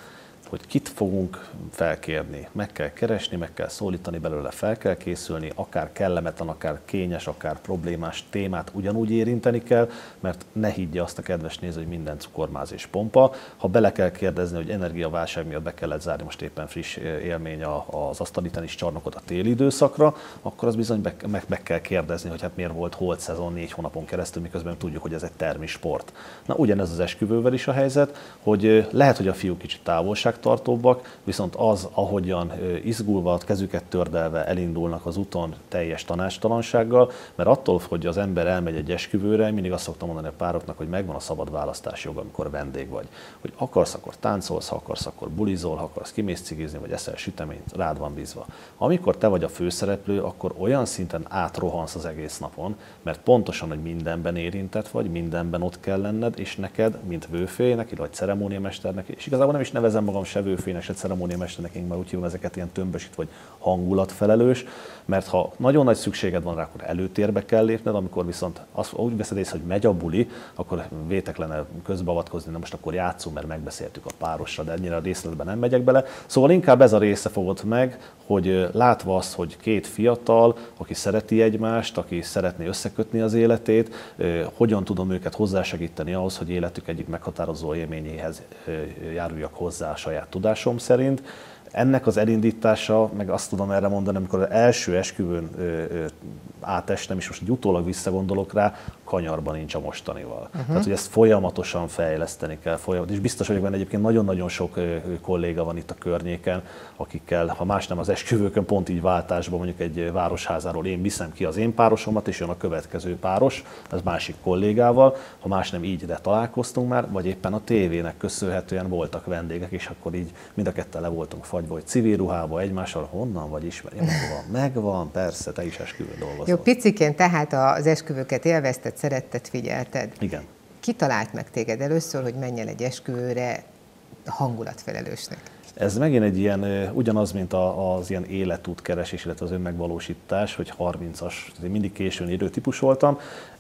hogy kit fogunk felkérni. Meg kell keresni, meg kell szólítani belőle, fel kell készülni, akár kellemetlen, akár kényes, akár problémás témát ugyanúgy érinteni kell, mert ne higgye azt a kedves néző, hogy minden cukormáz és pompa. Ha bele kell kérdezni, hogy energiaválság miatt be kellett zárni, most éppen friss élmény az asztali tenisz csarnokot a téli időszakra, akkor az bizony meg, meg, meg kell kérdezni, hogy hát miért volt holt szezon négy hónapon keresztül, miközben tudjuk, hogy ez egy termisport. Na ugyanez az esküvővel is a helyzet, hogy lehet, hogy a fiúk kicsit távolságtartóbbak, viszont az, ahogyan izgulva, kezüket tördelve elindulnak az úton teljes tanácstalansággal, mert attól, hogy az ember elmegy egy esküvőre, mindig azt szoktam mondani a pároknak, hogy megvan a szabad választási jog, amikor vendég vagy. Hogy akarsz, akkor táncolsz, ha akarsz, akkor bulizol, ha akarsz, kimész cigizni, vagy eszel süteményt, rád van bízva. Amikor te vagy a főszereplő, akkor olyan szinten átrohansz az egész napon, mert pontosan, hogy mindenben érintett vagy, mindenben ott kell lenned, és neked, mint vőfének, vagy ceremóniamesternek, és igazából nem is nevezem magam se vőfének, se ceremóniamesternek, én már úgy hívom ezeket ilyen tömbösít, vagy hangulatfelelős, mert ha nagyon nagy szükséged van rá, akkor előtérbe kell lépned, amikor viszont azt, úgy veszed észre, hogy megy a buli, akkor vétek lenne közbeavatkozni, de most akkor játszunk, mert megbeszéltük a párosra, de ennyire a részletben nem megyek bele. Szóval inkább ez a része fogott meg, hogy látva azt, hogy két fiatal, aki szereti egymást, aki szeretné összekötni az életét, hogyan tudom őket hozzásegíteni ahhoz, hogy életük egyik meghatározó élményéhez járuljak hozzá a saját tudásom szerint. Ennek az elindítása, meg azt tudom erre mondani, amikor az első esküvőn átestem, és most utólag visszagondolok rá, kanyarban nincs a mostanival. Uh-huh. Tehát, hogy ezt folyamatosan fejleszteni kell, folyamat. És biztos vagyok benne, egyébként nagyon-nagyon sok kolléga van itt a környéken, akikkel, ha más nem az esküvőkön, pont így váltásban, mondjuk egy városházáról én viszem ki az én párosomat, és jön a következő páros, az másik kollégával, ha más nem így, de találkoztunk már, vagy éppen a tévének köszönhetően voltak vendégek, és akkor így mind a ketten le voltunk fagyva, hogy civil ruhába egymással, honnan vagy ismeri, megvan, megvan, persze, te is esküvőn dolgozol. Jó, piciként tehát az esküvőket élvezted, szeretted, figyelted. Igen. Ki talált meg téged először, hogy menj el egy esküvőre hangulatfelelősnek? Ez megint egy ilyen, ugyanaz, mint az ilyen életútkeresés, illetve az önmegvalósítás, hogy harmincas, én mindig későn érő típus voltam.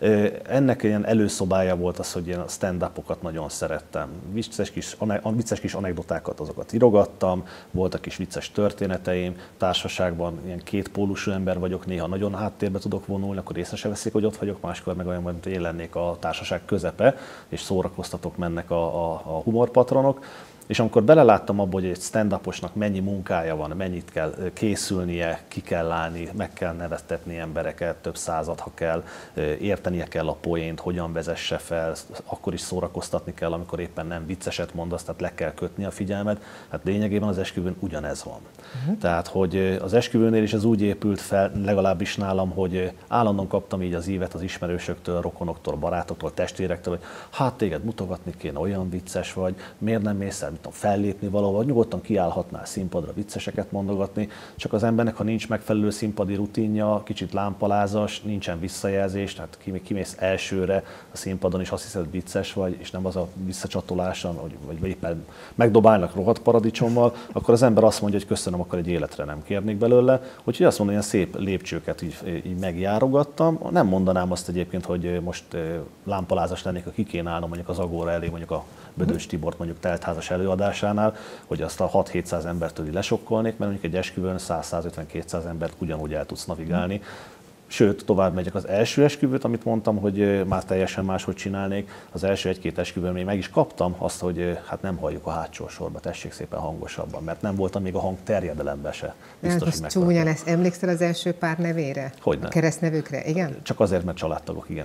Ennek ilyen előszobája volt az, hogy én a stand-upokat nagyon szerettem. Vicces kis, vicces kis anekdotákat, azokat írogattam, voltak kis vicces történeteim, társaságban ilyen kétpólusú ember vagyok, néha nagyon háttérbe tudok vonulni, akkor észre se veszik, hogy ott vagyok, máskor meg olyan, mint én lennék a társaság közepe, és szórakoztatok mennek a, a, a humorpatronok. És amikor beleláttam abba, hogy egy stand-uposnak mennyi munkája van, mennyit kell készülnie, ki kell állni, meg kell nevettetni embereket, több százat, ha kell, értenie kell a poént, hogyan vezesse fel, akkor is szórakoztatni kell, amikor éppen nem vicceset mondasz, tehát le kell kötni a figyelmet. Hát lényegében az esküvőn ugyanez van. Uh-huh. Tehát, hogy az esküvőnél is ez úgy épült fel, legalábbis nálam, hogy állandóan kaptam így az ívet az ismerősöktől, rokonoktól, barátoktól, testvérektől, hogy hát téged mutogatni kéne, olyan vicces vagy, miért nem mész el, mit tudom, fellépni valahol, nyugodtan kiállhatnál színpadra vicceseket mondogatni, csak az embernek, ha nincs megfelelő színpadi rutinja, kicsit lámpalázas, nincsen visszajelzés, tehát kimész elsőre a színpadon, és azt hiszed, hogy vicces vagy, és nem az a visszacsatolása, vagy, vagy éppen megdobálnak rohadt paradicsommal, akkor az ember azt mondja, hogy köszönöm, akkor egy életre nem kérnék belőle. Úgyhogy azt mondom, ilyen szép lépcsőket így, így megjárogattam. Nem mondanám azt egyébként, hogy most lámpalázas lennék, ha ki kéne állnom mondjuk az Agóra elé, mondjuk a Bödös Tibort mondjuk teltházas előadásánál, hogy azt a hat-hétszáz embertől lesokkolnék, mert mondjuk egy esküvőn száz-százötven-kétszáz embert ugyanúgy el tudsz navigálni. Sőt, tovább megyek, az első esküvőt, amit mondtam, hogy már teljesen máshogy csinálnék, az első egy-két esküvőn még meg is kaptam azt, hogy hát nem halljuk a hátsó sorba, tessék szépen hangosabban, mert nem voltam még a hang terjedelembe se. Biztos, hogy csúnya lesz. Emlékszel az első pár nevére? Hogyne. A keresztnevükre, igen? Csak azért, mert családtagok, igen.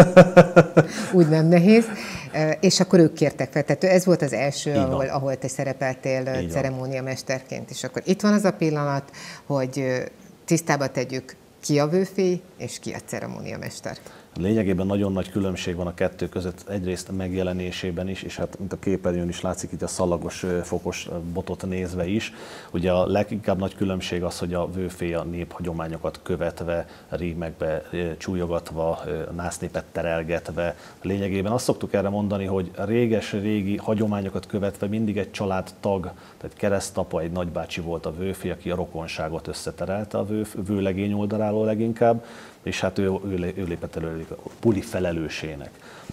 Úgy nem nehéz. És akkor ők kértek fel. Tehát ez volt az első, ahol, ahol te szerepeltél ceremóniamesterként. És akkor itt van az a pillanat, hogy tisztába tegyük, ki a vőfély és ki a ceremóniamester. Lényegében nagyon nagy különbség van a kettő között, egyrészt megjelenésében is, és hát mint a képernyőn is látszik itt a szalagos fokos botot nézve is. Ugye a leginkább nagy különbség az, hogy a vőfély a néphagyományokat követve, rímekbe csúlyogatva, násznépet terelgetve. Lényegében azt szoktuk erre mondani, hogy réges-régi hagyományokat követve mindig egy családtag, tehát keresztapa, egy nagybácsi volt a vőfély, aki a rokonságot összeterelte a vő, vőlegény oldaláról leginkább, és hát ő, ő, ő lépett elő a buli felelősének.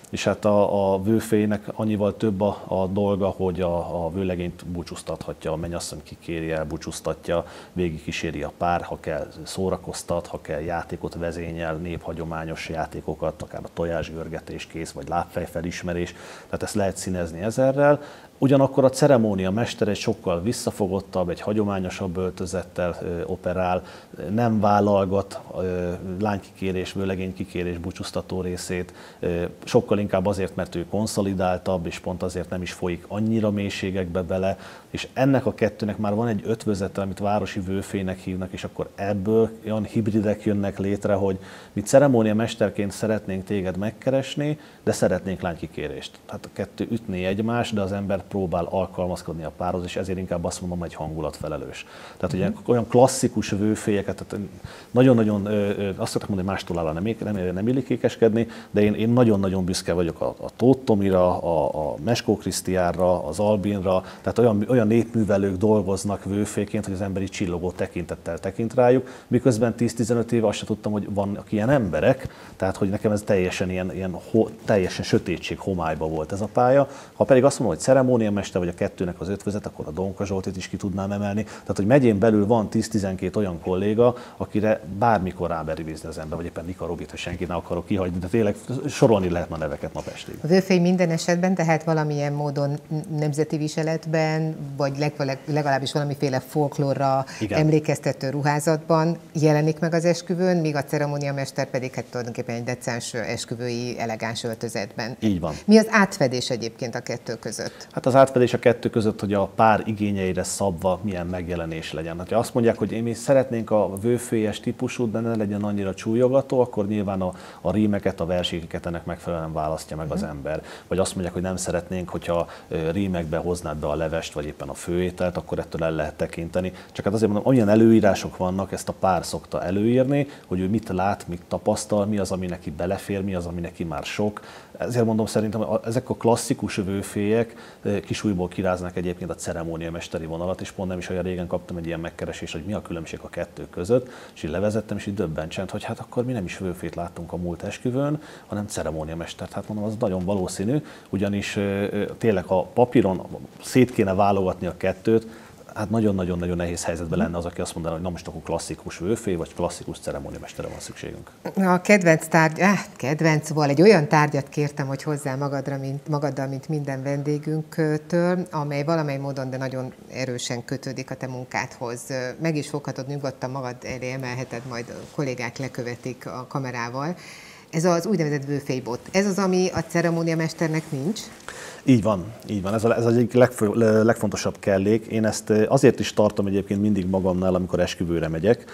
és hát a, a vőfének annyival több a, a dolga, hogy a, a vőlegényt búcsúztathatja, a mennyasszony kikéri el, búcsúztatja, végig kíséri a pár, ha kell szórakoztat, ha kell játékot vezényel, néphagyományos játékokat, akár a tojásgörgetés kész, vagy lábfejfelismerés, tehát ezt lehet színezni ezerrel. Ugyanakkor a ceremónia mester egy sokkal visszafogottabb, egy hagyományosabb öltözettel ö, operál, nem vállalgat ö, lánykikérés, vőlegénykikérés búcsúztató részét, ö, sokkal inkább azért, mert ő konszolidáltabb, és pont azért nem is folyik annyira mélységekbe bele, és ennek a kettőnek már van egy ötvözete, amit városi vőfének hívnak, és akkor ebből olyan hibridek jönnek létre, hogy mi ceremónia mesterként szeretnénk téged megkeresni, de szeretnénk lánykikérést. Tehát a kettő ütné egymást, de az ember próbál alkalmazkodni a párhoz, és ezért inkább azt mondom, hogy hangulatfelelős. Tehát ugye olyan klasszikus vőfélyeket, tehát nagyon-nagyon, azt szokták mondani, hogy mástól áll nem, nem, nem illik ékeskedni, de én, én nagyon-nagyon büszke vagyok a, a Tóth Tomira, a, a Meskó Krisztiánra, az Albinra, tehát olyan, olyan népművelők dolgoznak vőféként, hogy az emberi csillogó tekintettel tekint rájuk, miközben tíz-tizenöt éve azt sem tudtam, hogy vannak ilyen emberek, tehát hogy nekem ez teljesen ilyen, ilyen ho, teljesen sötétség, homályba volt ez a pálya. Ha pedig azt mondom, hogy ceremóniamester vagy a kettőnek az ötvözet, akkor a Donka Zsoltit is ki tudnám emelni. Tehát, hogy megyén belül van tíz-tizenkét olyan kolléga, akire bármikor ráberivízni az ember, vagy éppen Nika Robit, ha senkit ne akarok kihagyni, de tényleg sorolni lehetne a neveket nap estig. A vőfény minden esetben, tehát valamilyen módon nemzeti viseletben, vagy legalábbis valamiféle folklórra emlékeztető ruházatban jelenik meg az esküvőn, míg a ceremóniamester pedig hát tulajdonképpen egy decens esküvői elegáns öltözetben. Így van. Mi az átfedés egyébként a kettő között? Hát az átfedés a kettő között, hogy a pár igényeire szabva milyen megjelenés legyen. Hát, ha azt mondják, hogy mi szeretnénk a vőfélyes típusút, de ne legyen annyira csúlyogató, akkor nyilván a, a rímeket, a verséket ennek megfelelően választja meg az ember. Vagy azt mondják, hogy nem szeretnénk, hogyha rímekbe hoznád be a levest, vagy éppen a főételt, akkor ettől el lehet tekinteni. Csak hát azért mondom, olyan előírások vannak, ezt a pár szokta előírni, hogy ő mit lát, mit tapasztal, mi az, ami neki belefér, mi az, ami neki már sok. Ezért mondom, szerintem ezek a klasszikus vőfélyek kisújból kiráznak egyébként a ceremóniamesteri vonalat, és pont nem is olyan régen kaptam egy ilyen megkeresést, hogy mi a különbség a kettő között, és így levezettem, és így döbbentsent, hogy hát akkor mi nem is vőfét láttunk a múlt esküvőn, hanem ceremóniamestert. Hát mondom, az nagyon valószínű, ugyanis tényleg a papíron szét kéne válogatni a kettőt, hát nagyon-nagyon-nagyon nehéz helyzetben lenne az, aki azt mondaná, hogy na most akkor klasszikus vőfé, vagy klasszikus ceremóniamestere van szükségünk. A kedvenc tárgy, eh, kedvenc, szóval egy olyan tárgyat kértem, hogy hozzá magadra, mint, magaddal, mint minden vendégünktől, amely valamely módon, de nagyon erősen kötődik a te munkádhoz. Meg is foghatod nyugodtan, magad elé emelheted, majd a kollégák lekövetik a kamerával. Ez az úgynevezett vőfélybot. Ez az, ami a ceremóniamesternek nincs? Így van, így van. Ez, a, ez az egyik legfő, legfontosabb kellék. Én ezt azért is tartom egyébként mindig magamnál, amikor esküvőre megyek.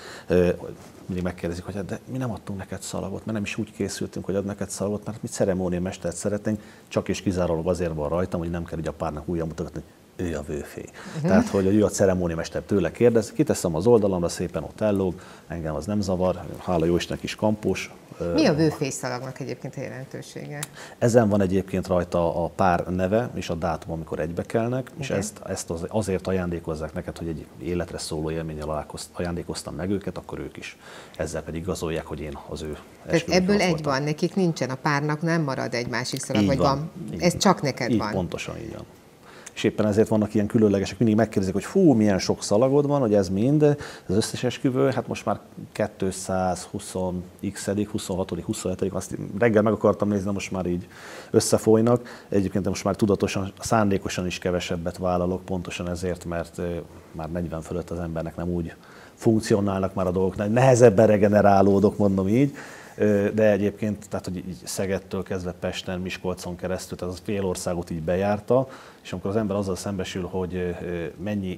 Mindig megkérdezik, hogy de mi nem adtunk neked szalagot, mert nem is úgy készültünk, hogy ad neked szalagot, mert mi ceremóniamestert szeretnénk, csak és kizárólag azért van rajtam, hogy nem kell így a párnak újra mutatni, hogy ő a vőfé. Uh-huh. Tehát, hogy ő a ceremóniamester tőle kérdez, kiteszem az oldalamra, szépen ott ellóg, engem az nem zavar, hála jó Istennek is kampós. Mi a vőfészalagnak egyébként a jelentősége? Ezen van egyébként rajta a pár neve és a dátum, amikor egybekelnek, okay. És ezt, ezt az, azért ajándékozzák neked, hogy egy életre szóló élménnyel ajándékoztam meg őket, akkor ők is ezzel pedig igazolják, hogy én az ő esküvőkön ebből egy voltam. Van, nekik nincsen, a párnak nem marad egy másik szalag, így vagy van? van. Ez csak neked így van? Pontosan így van. És éppen ezért vannak ilyen különlegesek, mindig megkérdezik, hogy fú, milyen sok szalagod van, hogy ez mind, az összes esküvő, hát most már kétszázhúsz x-edik, huszonhatodik, huszonhetedik, azt reggel meg akartam nézni, de most már így összefolynak. Egyébként most már tudatosan, szándékosan is kevesebbet vállalok, pontosan ezért, mert már negyven fölött az embernek nem úgy funkcionálnak már a dolgok, nehezebben regenerálódok, mondom így. De egyébként, tehát hogy így Szegedtől kezdve Pesten, Miskolcon keresztül, tehát az fél országot így bejárta, és amikor az ember azzal szembesül, hogy mennyi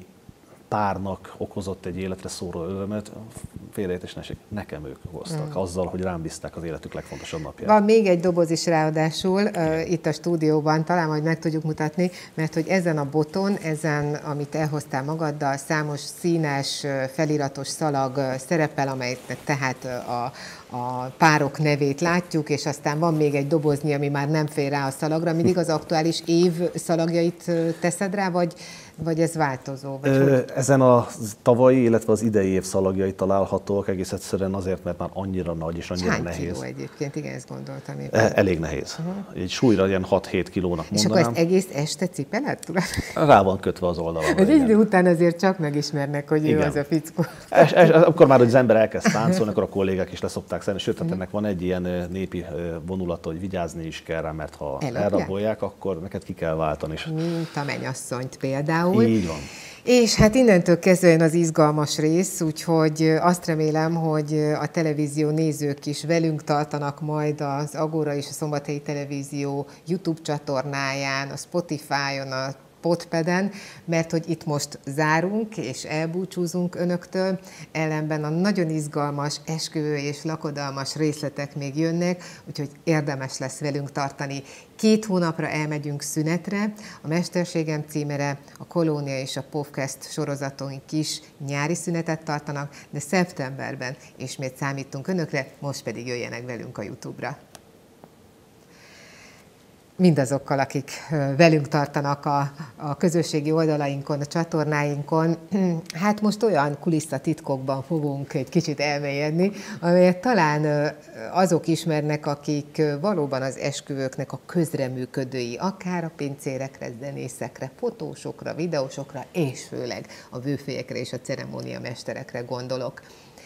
párnak okozott egy életre szóló örömet, félreértés ne esik, nekem ők hoztak, mm. azzal, hogy rám bízták az életük legfontosabb napját. Van még egy doboz is ráadásul uh, itt a stúdióban, talán majd meg tudjuk mutatni, mert hogy ezen a boton, ezen, amit elhoztál magaddal, számos színes, feliratos szalag szerepel, amelyet tehát a a párok nevét látjuk, és aztán van még egy dobozni, ami már nem fér rá a szalagra. Mindig az aktuális év szalagjait teszed rá, vagy, Vagy ez változó? Vagy Ö, ezen a tavalyi, illetve az idei év szalagjai találhatóak, egész egyszerűen azért, mert már annyira nagy és annyira hány nehéz. kiló egyébként? Igen, ezt gondoltam én. Elég nehéz. Uh-huh. Egy súlyra ilyen hat-hét kilónak mondanám. És akkor ezt egész este cipeled? Rá van kötve az oldalon. Egy idő után azért csak megismernek, hogy igen. ő az a fickó. Es, es, akkor már, hogy az ember elkezd táncolni, akkor a kollégák is leszokták szedni. Sőt, hát ennek van egy ilyen népi vonulata, hogy vigyázni is kell rá, mert ha Elapják? elrabolják, akkor neked ki kell váltani. Mint a mennyasszonyt például. Így van. És hát innentől kezdve jön az izgalmas rész, úgyhogy azt remélem, hogy a televízió nézők is velünk tartanak majd az Agora és a Szombathelyi Televízió YouTube csatornáján, a Spotify-on, a Podpeden, mert hogy itt most zárunk és elbúcsúzunk önöktől, ellenben a nagyon izgalmas, esküvő és lakodalmas részletek még jönnek, úgyhogy érdemes lesz velünk tartani. Két hónapra elmegyünk szünetre, a Mesterségem címere, a Kolónia és a Podcast sorozatunk is nyári szünetet tartanak, de szeptemberben ismét számítunk önökre, most pedig jöjjenek velünk a YouTube-ra. Mindazokkal, akik velünk tartanak a, a közösségi oldalainkon, a csatornáinkon, hát most olyan kulisszatitkokban fogunk egy kicsit elmélyedni, amelyet talán azok ismernek, akik valóban az esküvőknek a közreműködői, akár a pincérekre, zenészekre, fotósokra, videósokra, és főleg a vőfélyekre és a ceremóniamesterekre gondolok.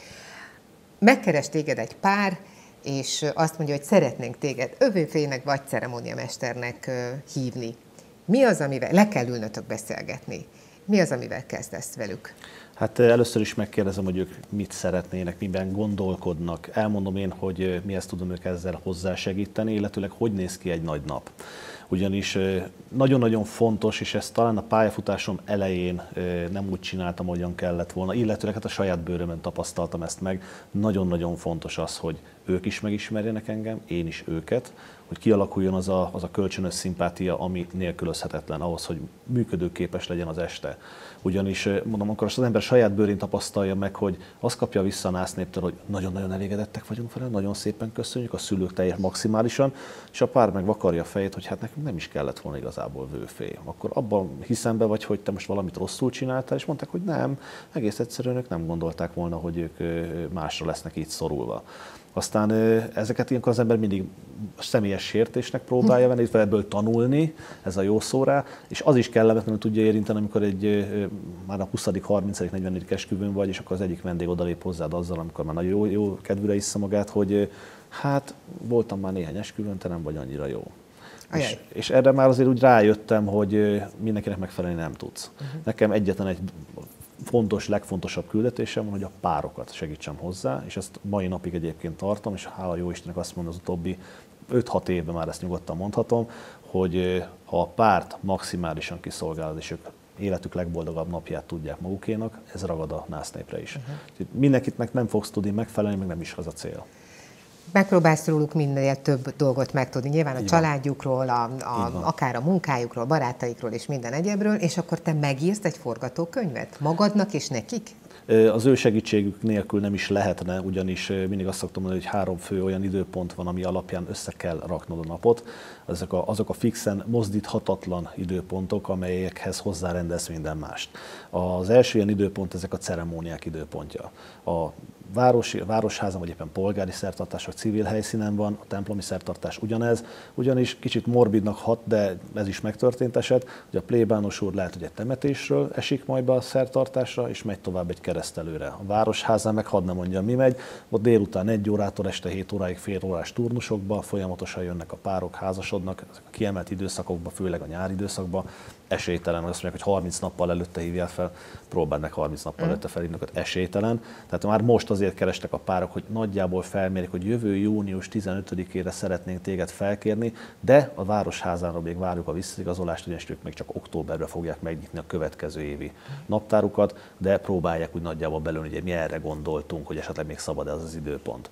Megkeres téged egy pár, és azt mondja, hogy szeretnénk téged övőfének vagy ceremóniamesternek hívni. Mi az, amivel le kell ülnötök beszélgetni? Mi az, amivel kezdesz velük? Hát először is megkérdezem, hogy ők mit szeretnének, miben gondolkodnak. Elmondom én, hogy mihez tudom ők ezzel hozzásegíteni, illetőleg hogy néz ki egy nagy nap. Ugyanis nagyon-nagyon fontos, és ezt talán a pályafutásom elején nem úgy csináltam, ahogyan kellett volna, illetőleg hát a saját bőrömön tapasztaltam ezt meg. Nagyon-nagyon fontos az, hogy ők is megismerjenek engem, én is őket, hogy kialakuljon az a, az a kölcsönös szimpátia, ami nélkülözhetetlen ahhoz, hogy működőképes legyen az este. Ugyanis, mondom, akkor az ember saját bőrén tapasztalja meg, hogy azt kapja vissza a násznéptől, hogy nagyon-nagyon elégedettek vagyunk vele, nagyon szépen köszönjük, a szülők teljes maximálisan, és a pár meg vakarja a fejét, hogy hát nekünk nem is kellett volna igazából vőfély. Akkor abban hiszem be vagy, hogy te most valamit rosszul csináltál, és mondták, hogy nem, egész egyszerűen ők nem gondolták volna, hogy ők másra lesznek így szorulva. Aztán ezeket ilyenkor az ember mindig személyes sértésnek próbálja venni, illetve ebből tanulni, ez a jó szó rá, és az is kellemetlenül tudja érinteni, amikor egy már a huszadik, harmincadik, negyvenedik esküvőn vagy, és akkor az egyik vendég odalép hozzád azzal, amikor már nagyon jó, jó kedvűre issza magát, hogy hát voltam már néhány esküvőn, te nem vagy annyira jó. És, és erre már azért úgy rájöttem, hogy mindenkinek megfelelni nem tudsz. Uh-huh. Nekem egyetlen egy fontos, legfontosabb küldetésem van, hogy a párokat segítsem hozzá, és ezt mai napig egyébként tartom, és hála jó Istennek azt mondom, az utóbbi öt-hat évben már ezt nyugodtan mondhatom, hogy ha a párt maximálisan kiszolgálod, és ők életük legboldogabb napját tudják magukénak, ez ragad a násznépre is. Uh-huh. Mindenkit meg nem fogsz tudni megfelelni, meg nem is az a cél. Megpróbálsz róluk minél több dolgot megtudni, nyilván a így családjukról, a, a, akár a munkájukról, barátaikról és minden egyébről, és akkor te megírsz egy forgatókönyvet magadnak és nekik? Az ő segítségük nélkül nem is lehetne, ugyanis mindig azt szoktam mondani, hogy három fő olyan időpont van, ami alapján össze kell raknod a napot. Azok a, azok a fixen mozdíthatatlan időpontok, amelyekhez hozzárendelsz minden mást. Az első ilyen időpont ezek a ceremóniák időpontja. A városi, városházan, vagy éppen polgári szertartás, vagy civil helyszínen van, a templomi szertartás ugyanez, ugyanis kicsit morbidnak hat, de ez is megtörtént eset, hogy a plébános úr lehet, hogy egy temetésről esik majd be a szertartásra, és megy tovább egy keresztelőre. A városházán meg hadd ne mondjam, mi megy, ott délután egy órától este hét óráig fél órás turnusokba, folyamatosan jönnek a párok, házasodnak, a kiemelt időszakokban, főleg a nyári időszakban, esélytelen, azt mondják, hogy harminc nappal előtte hívják fel, próbáld meg harminc nappal előtte felhívni, esélytelen. Tehát már most azért kerestek a párok, hogy nagyjából felmérik, hogy jövő június tizenötödikére szeretnénk téged felkérni, de a Városházára még várjuk a visszaigazolást, ugyanis ők még csak októberben fogják megnyitni a következő évi naptárukat, de próbálják úgy nagyjából belőni, hogy mi erre gondoltunk, hogy esetleg még szabad ez az időpont.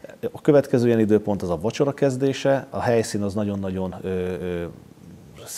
A következő ilyen időpont az a vacsora kezdése, a helyszín az nagyon-nagyon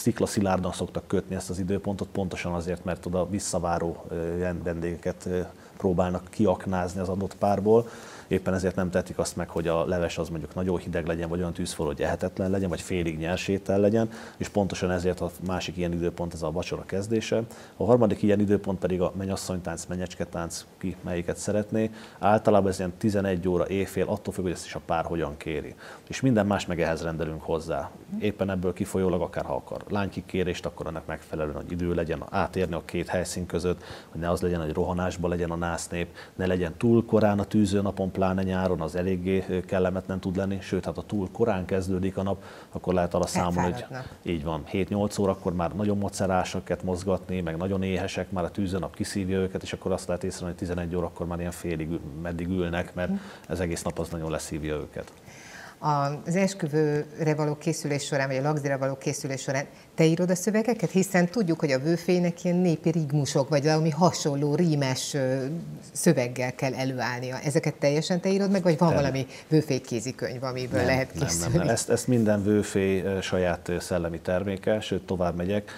sziklaszilárdan szoktak kötni ezt az időpontot, pontosan azért, mert oda visszaváró vendégeket próbálnak kiaknázni az adott párból. Éppen ezért nem tehetik azt meg, hogy a leves az mondjuk nagyon hideg legyen, vagy olyan tűzforró, hogy ehetetlen legyen, vagy félig nyers étel legyen, és pontosan ezért a másik ilyen időpont ez a vacsora kezdése. A harmadik ilyen időpont pedig a mennyasszonytánc, mennyecsketánc, ki melyiket szeretné. Általában ez ilyen tizenegy óra éjfél, attól függ, hogy ezt is a pár hogyan kéri. És minden más meg ehhez rendelünk hozzá. Éppen ebből kifolyólag, akár ha akar lánykikérést, akkor annak megfelelően, hogy idő legyen átérni a két helyszín között, hogy ne az legyen, hogy rohanásban legyen a násznép, ne legyen túl korán a tűzőnapon, pláne nyáron, az eléggé kellemetlen tud lenni, sőt, hát ha túl korán kezdődik a nap, akkor lehet arra számolni, hogy így van, hét-nyolc órakor már nagyon macerásak kell mozgatni, meg nagyon éhesek, már a tűzőnap kiszívja őket, és akkor azt lehet észrevenni, hogy tizenegy órakor már ilyen félig, meddig ülnek, mert ez egész nap az nagyon leszívja őket. Az esküvőre való készülés során, vagy a lagzira való készülés során te írod a szövegeket? Hiszen tudjuk, hogy a vőfének ilyen népi rigmusok, vagy valami hasonló rímes szöveggel kell előállnia. Ezeket teljesen te írod meg, vagy van nem. valami vőfély kézikönyv, amiből nem, lehet készülni? Nem, nem, nem. Ezt, ezt minden vőfély saját szellemi terméke, sőt tovább megyek.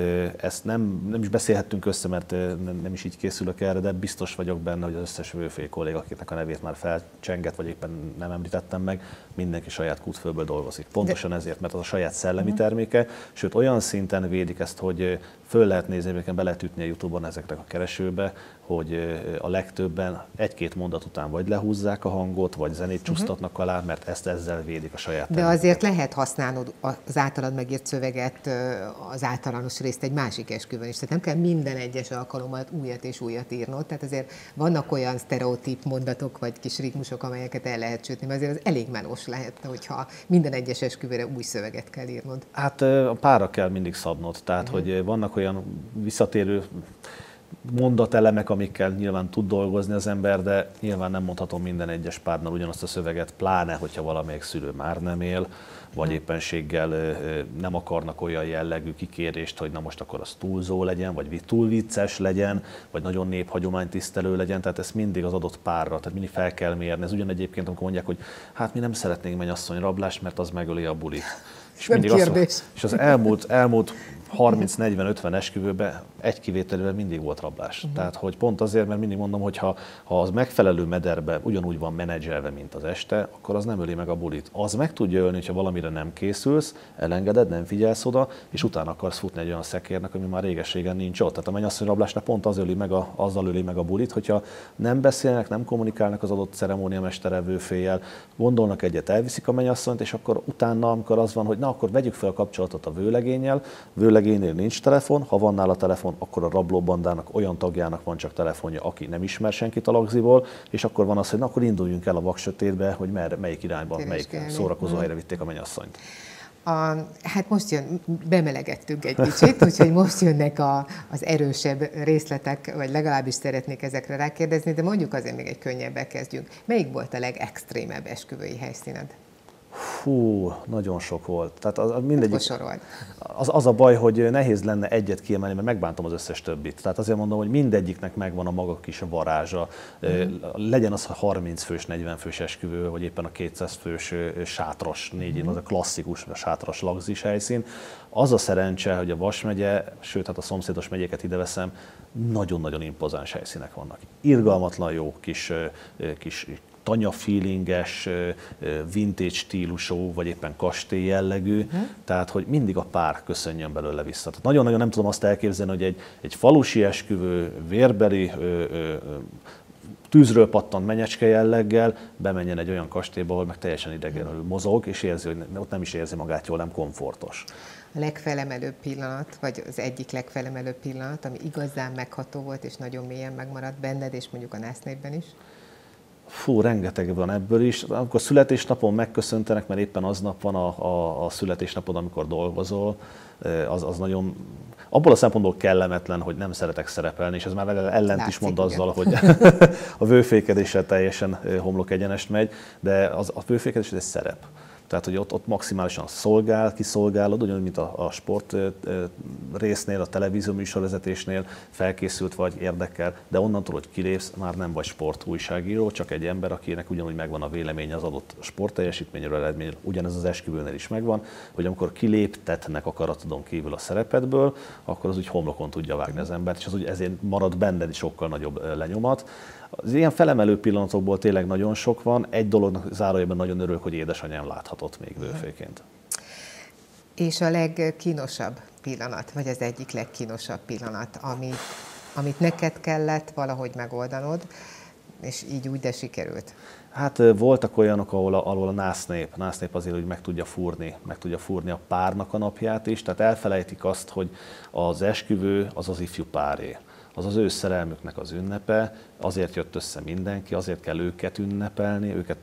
Ezt nem, nem is beszélhettünk össze, mert nem, nem is így készülök erre, de biztos vagyok benne, hogy az összes vőfély kolléga, akiknek a nevét már felcsengett, vagy éppen nem említettem meg, mindenki saját kútfőből dolgozik. Pontosan de... ezért, mert az a saját szellemi uh-huh. terméke, sőt olyan szinten védik ezt, hogy föl lehet nézni, be lehet ütni a YouTube-on ezeknek a keresőbe, hogy a legtöbben egy-két mondat után vagy lehúzzák a hangot, vagy zenét csúsztatnak alá, mert ezt ezzel védik a saját De terméket. Azért lehet használnod az általad megírt szöveget, az általános részt egy másik esküvőn is. Tehát nem kell minden egyes alkalommal újat és újat írnod. Tehát azért vannak olyan sztereotíp mondatok, vagy kis ritmusok, amelyeket el lehet sütni, mert azért az elég melós lehetne, hogyha minden egyes esküvőre új szöveget kell írnod. Hát a párra kell mindig szabnod. Tehát, uh-huh. hogy vannak olyan visszatérő mondatelemek, amikkel nyilván tud dolgozni az ember, de nyilván nem mondhatom minden egyes párnál ugyanazt a szöveget, pláne, hogyha valamelyik szülő már nem él, vagy éppenséggel nem akarnak olyan jellegű kikérést, hogy na most akkor az túlzó legyen, vagy túl vicces legyen, vagy nagyon néphagyománytisztelő legyen, tehát ezt mindig az adott párra, tehát mindig fel kell mérni. Ez ugyan egyébként, amikor mondják, hogy hát mi nem szeretnénk mennyasszony rablást, mert az megöli a bulit. És, nem kérdés. Az, és az elmúlt, elmúlt harminc negyven ötven esküvőben egy kivételével mindig volt rablás. Uh-huh. Tehát, hogy pont azért, mert mindig mondom, hogy ha, ha az megfelelő mederbe ugyanúgy van menedzselve, mint az este, akkor az nem öli meg a bulit. Az meg tudja ölni, hogyha valamire nem készülsz, elengeded, nem figyelsz oda, és utána akarsz futni egy olyan szekérnek, ami már réges-régen nincs ott. Tehát a mennyasszony rablásnál pont az öli meg a, azzal öli meg a bulit, hogyha nem beszélnek, nem kommunikálnak az adott ceremóniamestere vőfélyel, gondolnak egyet, elviszik a mennyasszonyt, és akkor utána, amikor az van, hogy na akkor vegyük fel a kapcsolatot a vőlegénnyel, vőlegénynél nincs telefon, ha van nála telefon, akkor a rablóbandának olyan tagjának van csak telefonja, aki nem ismer senkit a lagziból, és akkor van az, hogy na, akkor induljunk el a vaksötétbe, hogy merre, melyik irányban, Kereskelni. melyik szórakozó helyre vitték a mennyasszonyt. A, hát most jön, bemelegettünk egy kicsit, úgyhogy most jönnek a, az erősebb részletek, vagy legalábbis szeretnék ezekre rákérdezni, de mondjuk azért még egy könnyebbel kezdjünk. Melyik volt a legextrémebb esküvői helyszíned? Fú, nagyon sok volt. Tehát az, az mindegyik, az, az a baj, hogy nehéz lenne egyet kiemelni, mert megbántom az összes többit. Tehát azért mondom, hogy mindegyiknek megvan a maga kis varázsa. Mm. Legyen az a harminc fős, negyven fős esküvő, vagy éppen a kétszáz fős sátras, négy, mm. az a klasszikus, a sátras lagzis helyszín. Az a szerencse, hogy a Vas megye, sőt, hát a szomszédos megyéket ide veszem, nagyon-nagyon impozáns helyszínek vannak. Irgalmatlan jó kis, kis tanya-feelinges, vintage stílusú, vagy éppen kastély jellegű, hmm. tehát hogy mindig a pár köszönjön belőle vissza. Tehát nagyon-nagyon nem tudom azt elképzelni, hogy egy, egy falusi esküvő, vérbeli, ö, ö, tűzről pattant menyecske jelleggel bemenjen egy olyan kastélyba, ahol meg teljesen idegenül mozog, és érzi, hogy ott nem is érzi magát jól, nem komfortos. A legfelemelőbb pillanat, vagy az egyik legfelemelőbb pillanat, ami igazán megható volt, és nagyon mélyen megmaradt benned, és mondjuk a násznépben is? Fú, rengeteg van ebből is. Amikor születésnapon megköszöntenek, mert éppen aznap van a, a, a születésnapod, amikor dolgozol, az, az nagyon, abból a szempontból kellemetlen, hogy nem szeretek szerepelni, és ez már ellent Látszik, is mond azzal, igen. hogy a vőfékedéssel teljesen homlok egyenest megy, de az, a vőfékedés egy szerep. Tehát, hogy ott, ott maximálisan szolgál, kiszolgálod, ugyanúgy, mint a, a sport résznél, a televízió műsorvezetésnél felkészült vagy, érdekel, de onnantól, hogy kilépsz, már nem vagy sportújságíró, csak egy ember, akinek ugyanúgy megvan a véleménye az adott sportteljesítményről, eredményről, ugyanez az esküvőnél is megvan, hogy amikor kiléptetnek akaratodon kívül a szerepedből, akkor az úgy homlokon tudja vágni az embert, és az úgy ezért marad benned is sokkal nagyobb lenyomat. Az ilyen felemelő pillanatokból tényleg nagyon sok van. Egy dolognak zárójelben nagyon örülök, hogy édesanyám láthatott még vőféként. És a legkínosabb pillanat, vagy az egyik legkínosabb pillanat, ami, amit neked kellett valahogy megoldanod, és így úgy, de sikerült? Hát voltak olyanok, ahol a, ahol a násznép, násznép azért, hogy meg tudja fúrni, meg tudja fúrni a párnak a napját is, tehát elfelejtik azt, hogy az esküvő az az ifjú páré. Az az ő szerelmüknek az ünnepe, azért jött össze mindenki, azért kell őket ünnepelni, őket,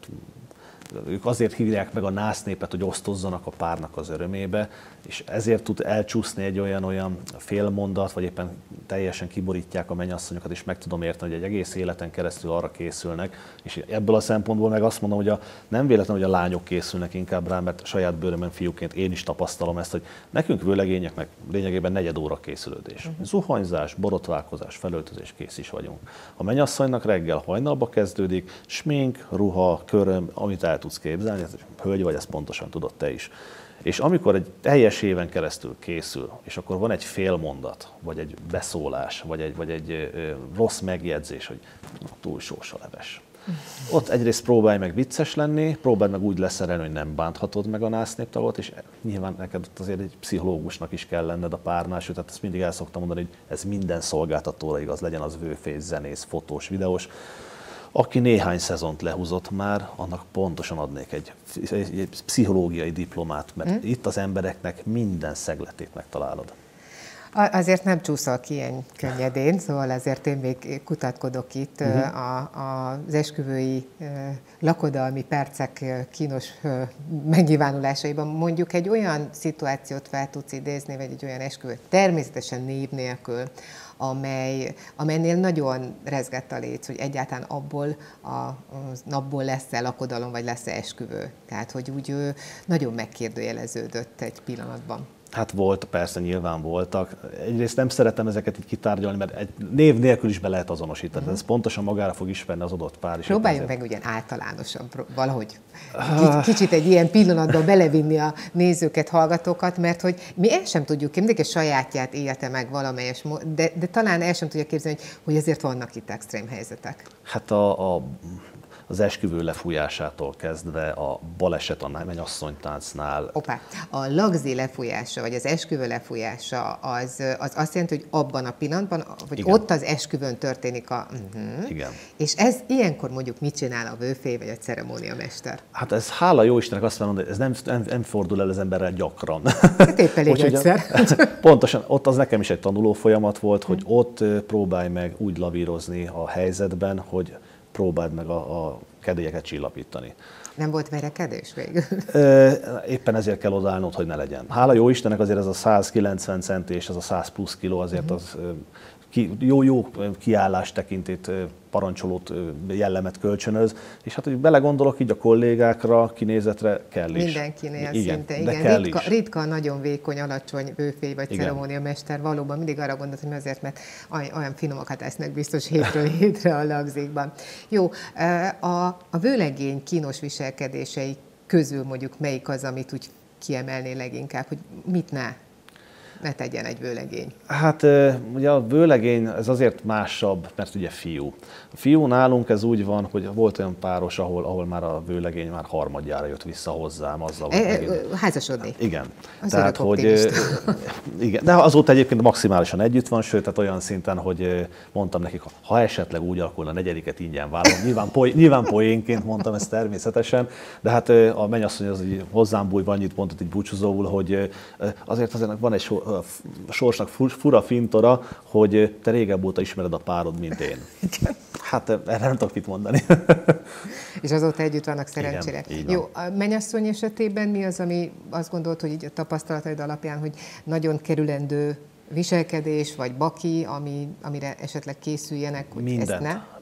ők azért hívják meg a násznépet, hogy osztozzanak a párnak az örömébe, és ezért tud elcsúszni egy olyan-olyan félmondat, vagy éppen teljesen kiborítják a mennyasszonyokat, és meg tudom érteni, hogy egy egész életen keresztül arra készülnek, és ebből a szempontból meg azt mondom, hogy a, nem véletlen, hogy a lányok készülnek inkább rá, mert saját bőrömön fiúként én is tapasztalom ezt, hogy nekünk vőlegényeknek lényegében negyed óra készülődés. Uh-huh. Zuhanyzás, borotválkozás, felöltözés, kész is vagyunk. A mennyasszonynak reggel hajnalba kezdődik, smink, ruha, köröm, amit el tudsz képzelni, hölgy vagy, ezt pontosan tudod te is. És amikor egy teljes éven keresztül készül, és akkor van egy félmondat, vagy egy beszólás, vagy egy, vagy egy ö, rossz megjegyzés, hogy túl sós a leves. Ott egyrészt próbálj meg vicces lenni, próbálj meg úgy leszerelni, hogy nem bánthatod meg a násznéptagot, és nyilván neked azért egy pszichológusnak is kell lenned a párnál, sőt, tehát ezt mindig el szoktam mondani, hogy ez minden szolgáltatóra igaz, legyen az vőfész, zenész, fotós, videós. Aki néhány szezont lehúzott már, annak pontosan adnék egy, egy, egy pszichológiai diplomát, mert hmm. itt az embereknek minden szegletét megtalálod. Azért nem csúszol ki ilyen könnyedén, szóval azért én még kutatkodok itt uh-huh. a, a, az esküvői lakodalmi percek kínos megnyilvánulásaiban. Mondjuk egy olyan szituációt fel tudsz idézni, vagy egy olyan esküvőt, természetesen név nélkül, amely, amelynél nagyon rezgett a léc, hogy egyáltalán abból a napból lesz-e lakodalom, vagy lesz-e esküvő. Tehát, hogy úgy nagyon megkérdőjeleződött egy pillanatban. Hát volt, persze nyilván voltak. Egyrészt nem szeretem ezeket így kitárgyalni, mert egy név nélkül is be lehet azonosítani. Uh-huh. Ez pontosan magára fog ismerni az adott pár is. Próbáljunk meg ugyan általánosan valahogy kicsit egy ilyen pillanatban belevinni a nézőket, hallgatókat, mert hogy mi el sem tudjuk, mindenki sajátját élte meg valamelyes, de, de talán el sem tudja képzelni, hogy, hogy azért vannak itt extrém helyzetek. Hát a... a... az esküvő lefújásától kezdve a baleset a mennyasszonytáncnál. Opa, a lagzi lefújása, vagy az esküvő lefújása, az, az azt jelenti, hogy abban a pillanatban, hogy igen. ott az esküvőn történik a... Uh-huh. Igen. És ez ilyenkor mondjuk mit csinál a vőfély, vagy a ceremóniamester? Hát ez hála jó Istennek azt mondom, hogy ez nem, nem, nem fordul el az emberrel gyakran. Hát épp elég egyszer. Pontosan, ott az nekem is egy tanuló folyamat volt, hogy ott próbálj meg úgy lavírozni a helyzetben, hogy próbáld meg a, a kedélyeket csillapítani. Nem volt verekedés végül? Éppen ezért kell odaállnod, hogy ne legyen. Hála jó Istennek azért ez a száz kilencven centi és ez a száz plusz kiló azért az ki, jó, jó kiállás tekintét, parancsolót, jellemet kölcsönöz, és hát, hogy belegondolok így a kollégákra, kinézetre kell is. Mindenkinél igen, szinte, igen. Kell ritka, is. ritka, nagyon vékony, alacsony vőfély vagy ceremóniamester, valóban mindig arra gondolt, hogy azért, mert olyan finomakat esznek biztos hétről hétre a lagzékban. Jó, a, a vőlegény kínos viselkedései közül mondjuk melyik az, amit úgy kiemelné leginkább, hogy mit ne? ne tegyen egy vőlegény? Hát ugye a vőlegény ez azért másabb, mert ugye fiú. A fiú nálunk ez úgy van, hogy volt olyan páros, ahol, ahol már a vőlegény már harmadjára jött vissza hozzám azzal. E, megint... Házasodni? Igen. Az tehát, hogy, igen. De azóta egyébként maximálisan együtt van, sőt, tehát olyan szinten, hogy mondtam nekik, ha esetleg úgy alakulna, a negyediket ingyen vállalom. Nyilván, poé, nyilván poénként mondtam ezt természetesen, de hát a mennyasszony az így hozzám bújva annyit mondott így búcsúzóul, hogy azért azért van egy so, a sorsnak fura fintora, hogy te régebb óta ismered a párod, mint én. Hát erre nem tudok mit mondani. És azóta együtt vannak szerencsére. Igen, jó, a mennyasszony esetében mi az, ami azt gondolt, hogy így a tapasztalataid alapján, hogy nagyon kerülendő viselkedés, vagy baki, ami, amire esetleg készüljenek, hogy mindent, ezt ne?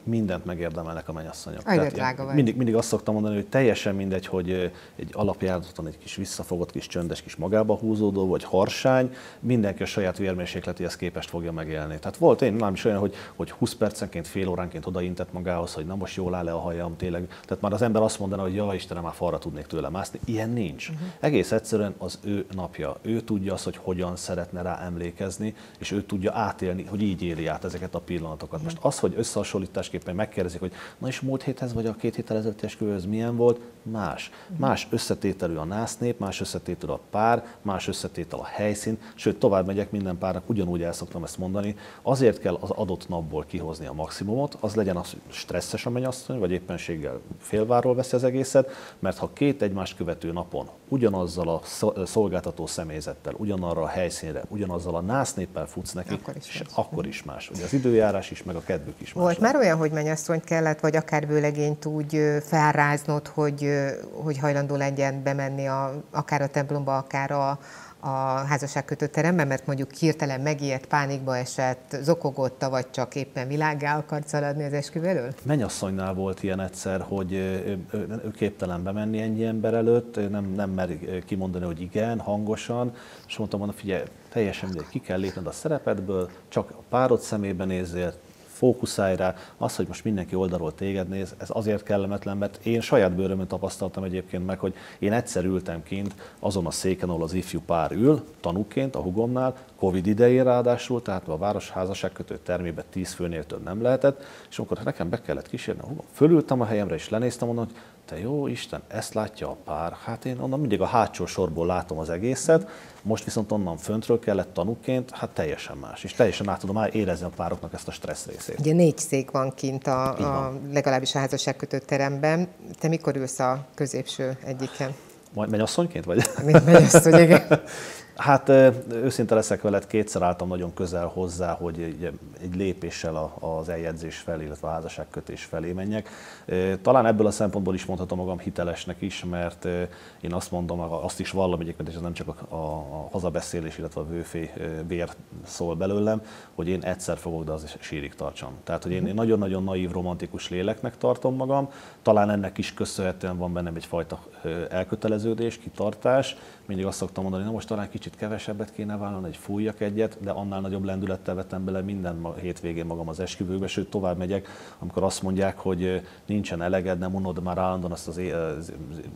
mindent megérdemelnek a mennyasszonyok. Ajde, drága vagy. Mindig, mindig azt szoktam mondani, hogy teljesen mindegy, hogy egy alapjáraton egy kis visszafogott, kis csöndes, kis magába húzódó, vagy harsány, mindenki a saját vérmérsékletéhez képest fogja megélni. Tehát volt én nem is olyan, hogy, hogy húsz percenként, fél óránként odaintett magához, hogy na most jól áll le a hajam, tényleg. Tehát már az ember azt mondaná, hogy jaj, Istenem, már falra tudnék tőle mászni. Ilyen nincs. Uh-huh. Egész egyszerűen az ő napja. Ő tudja azt, hogy hogyan szeretne rá emlékezni, és ő tudja átélni, hogy így éli át ezeket a pillanatokat. Uh-huh. Most az, hogy összehasonlításképpen megkérdezik, hogy na és múlt héthez vagy a két héttel ezelőtti esküvőhöz milyen volt, más. Uh-huh. Más összetételű a násznép, más összetételű a pár, más összetétel a helyszín, sőt tovább megyek, minden párnak ugyanúgy el szoktam ezt mondani. Azért kell az adott napból kihozni a maximumot, az legyen az stresszes a mennyasszony, vagy éppenséggel félvárról veszi az egészet, mert ha két egymást követő napon ugyanazzal a szolgáltató személyzettel, ugyanarra a helyszínre, ugyanazzal a násznéppel futsz neki, akkor is, és akkor is más. Ugye az időjárás is, meg a kedvük is más. Volt már olyan, hogy mennyasszonyt kellett, vagy akár vőlegényt úgy felráznod, hogy, hogy hajlandó legyen bemenni a, akár a templomba, akár a, a házasságkötő teremben, mert mondjuk hirtelen megijedt, pánikba esett, zokogott, vagy csak éppen világgá akart szaladni az esküvő elől? Mennyasszonynál volt ilyen egyszer, hogy ő, ő képtelen bemenni ennyi ember előtt, nem, nem mer kimondani, hogy igen, hangosan, és mondtam, mondom, figyelj, teljesen mindegy, ki kell lépned a szerepedből, csak a párod szemébe nézzél, fókuszálj rá. Az, hogy most mindenki oldalról téged néz, ez azért kellemetlen, mert én saját bőrömön tapasztaltam egyébként meg, hogy én egyszer ültem kint azon a széken, ahol az ifjú pár ül, tanúként a hugomnál, Covid idején ráadásul, tehát a városházasságkötő termében tíz főnél több nem lehetett, és amikor nekem be kellett kísérni a hugom, fölültem a helyemre és lenéztem, mondom, hogy te jó Isten, ezt látja a pár. Hát én onnan mindig a hátsó sorból látom az egészet, most viszont onnan föntről kellett tanúként, hát teljesen más. És teljesen át tudom már érezni a pároknak ezt a stressz részét. Ugye négy szék van kint, a, a, legalábbis a házasságkötő teremben. Te mikor ülsz a középső egyiken? Majd mennyasszonyként vagy? Mint mennyasszony, igen. Hát őszinte leszek veled, kétszer álltam nagyon közel hozzá, hogy egy, egy lépéssel az eljegyzés felé, illetve a házasságkötés felé menjek. Talán ebből a szempontból is mondhatom magam hitelesnek is, mert én azt mondom, azt is vallom egyébként, és ez nem csak a, a, a hazabeszélés, illetve a vőfé vér szól belőlem, hogy én egyszer fogok, de az is sírig tartsam. Tehát, hogy én, én nagyon-nagyon naív, romantikus léleknek tartom magam, talán ennek is köszönhetően van bennem egyfajta elköteleződés, kitartás. Mindig azt szoktam mondani, na most talán kicsit kevesebbet kéne vállalni, hogy fújjak egyet, de annál nagyobb lendülettel vettem bele minden hétvégén magam az esküvőkbe, sőt tovább megyek, amikor azt mondják, hogy nincsen eleged, nem unod már állandóan azt az, az,